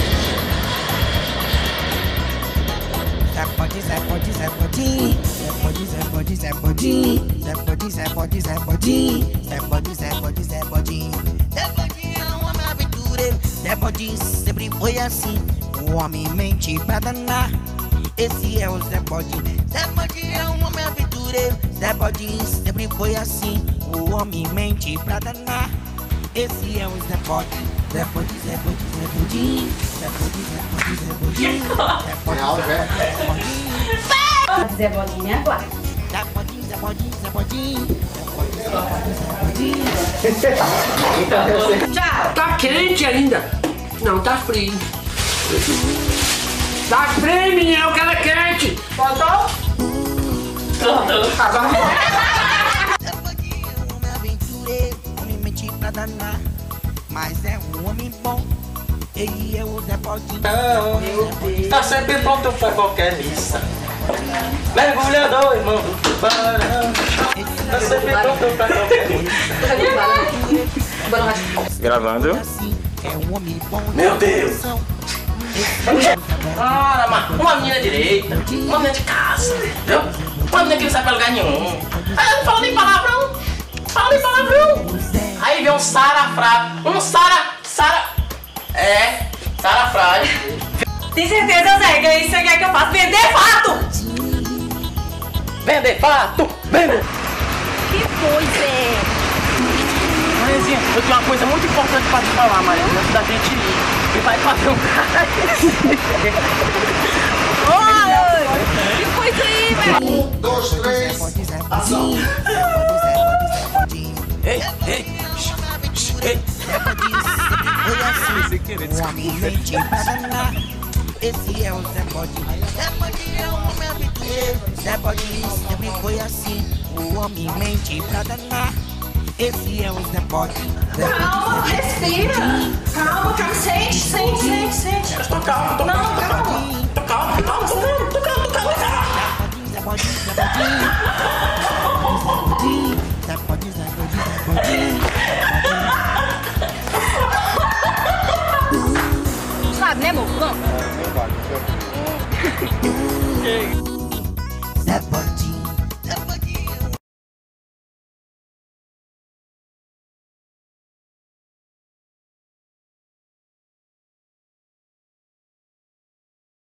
Zé Bodinho, Zé Bodinho, Zé Bodinho. Zé Bodinho, Zé Bodinho, Zé Bodinho. Zé Bodinho, Zé Bodinho, Zé Bodinho. Zé Bodinho, Zé Bodinho, Zé Bodinho. Zé Bodinho é um homem aventureiro. Zé Bodinho sempre foi assim. O homem mente pra danar. Esse é o Zé Bodinho. Zé Bodinho é um homem aventureiro. Zé Bodinho sempre foi assim. O homem mente pra danar. Esse é o Zé Bodinho. Zé Bodinho, Zé Bodinho, Zé Bodinho. Zé Bodinho, Zé Bodinho, Zé Bodinho. Zé Bodinho, Zé Bodinho, me aguarda. Zé Bodinho, Zé Bodinho, Zé Bodinho. Tchau. Tá quente ainda? Não, tá frio. Tá frio, menina, eu quero é quente. Faltou? Agora Zé Bodinho é um homem aventureiro. Homem mente pra danar. Mas é um homem bom. Ele é o Zé Bodinho. Tá sempre pronto pra qualquer missa. Mergulhador, irmão do tubarão. Tá sempre pronto pra qualquer missa. Gravando. Meu Deus. Ora, uma menina direita, uma menina de casa, viu? Uma menina que não sai pra lugar nenhum. Aí eu não falo nem palavrão. Aí vem um sarafrado. Sarafrade. Tem certeza, Zé, que é isso Pra vender fato! Vender fato! Vender! Que coisa é? Mariazinha, eu tenho uma coisa muito importante pra te falar, Mariazinha, antes da gente ir. E vai fazer um cara. Oi! Que coisa aí, velho? 1, 2, 3, ação! Ei! Esse é o Zé Bode. Zé Bode é um homem habitué. Zé Bode sempre foi assim. O homem mente pra danar. Esse é o Zé Bode. Calma, respira. Calma, sente. Tô calmo. Zé Bode. Sabe, né, amor? Vamos. Zé Bode.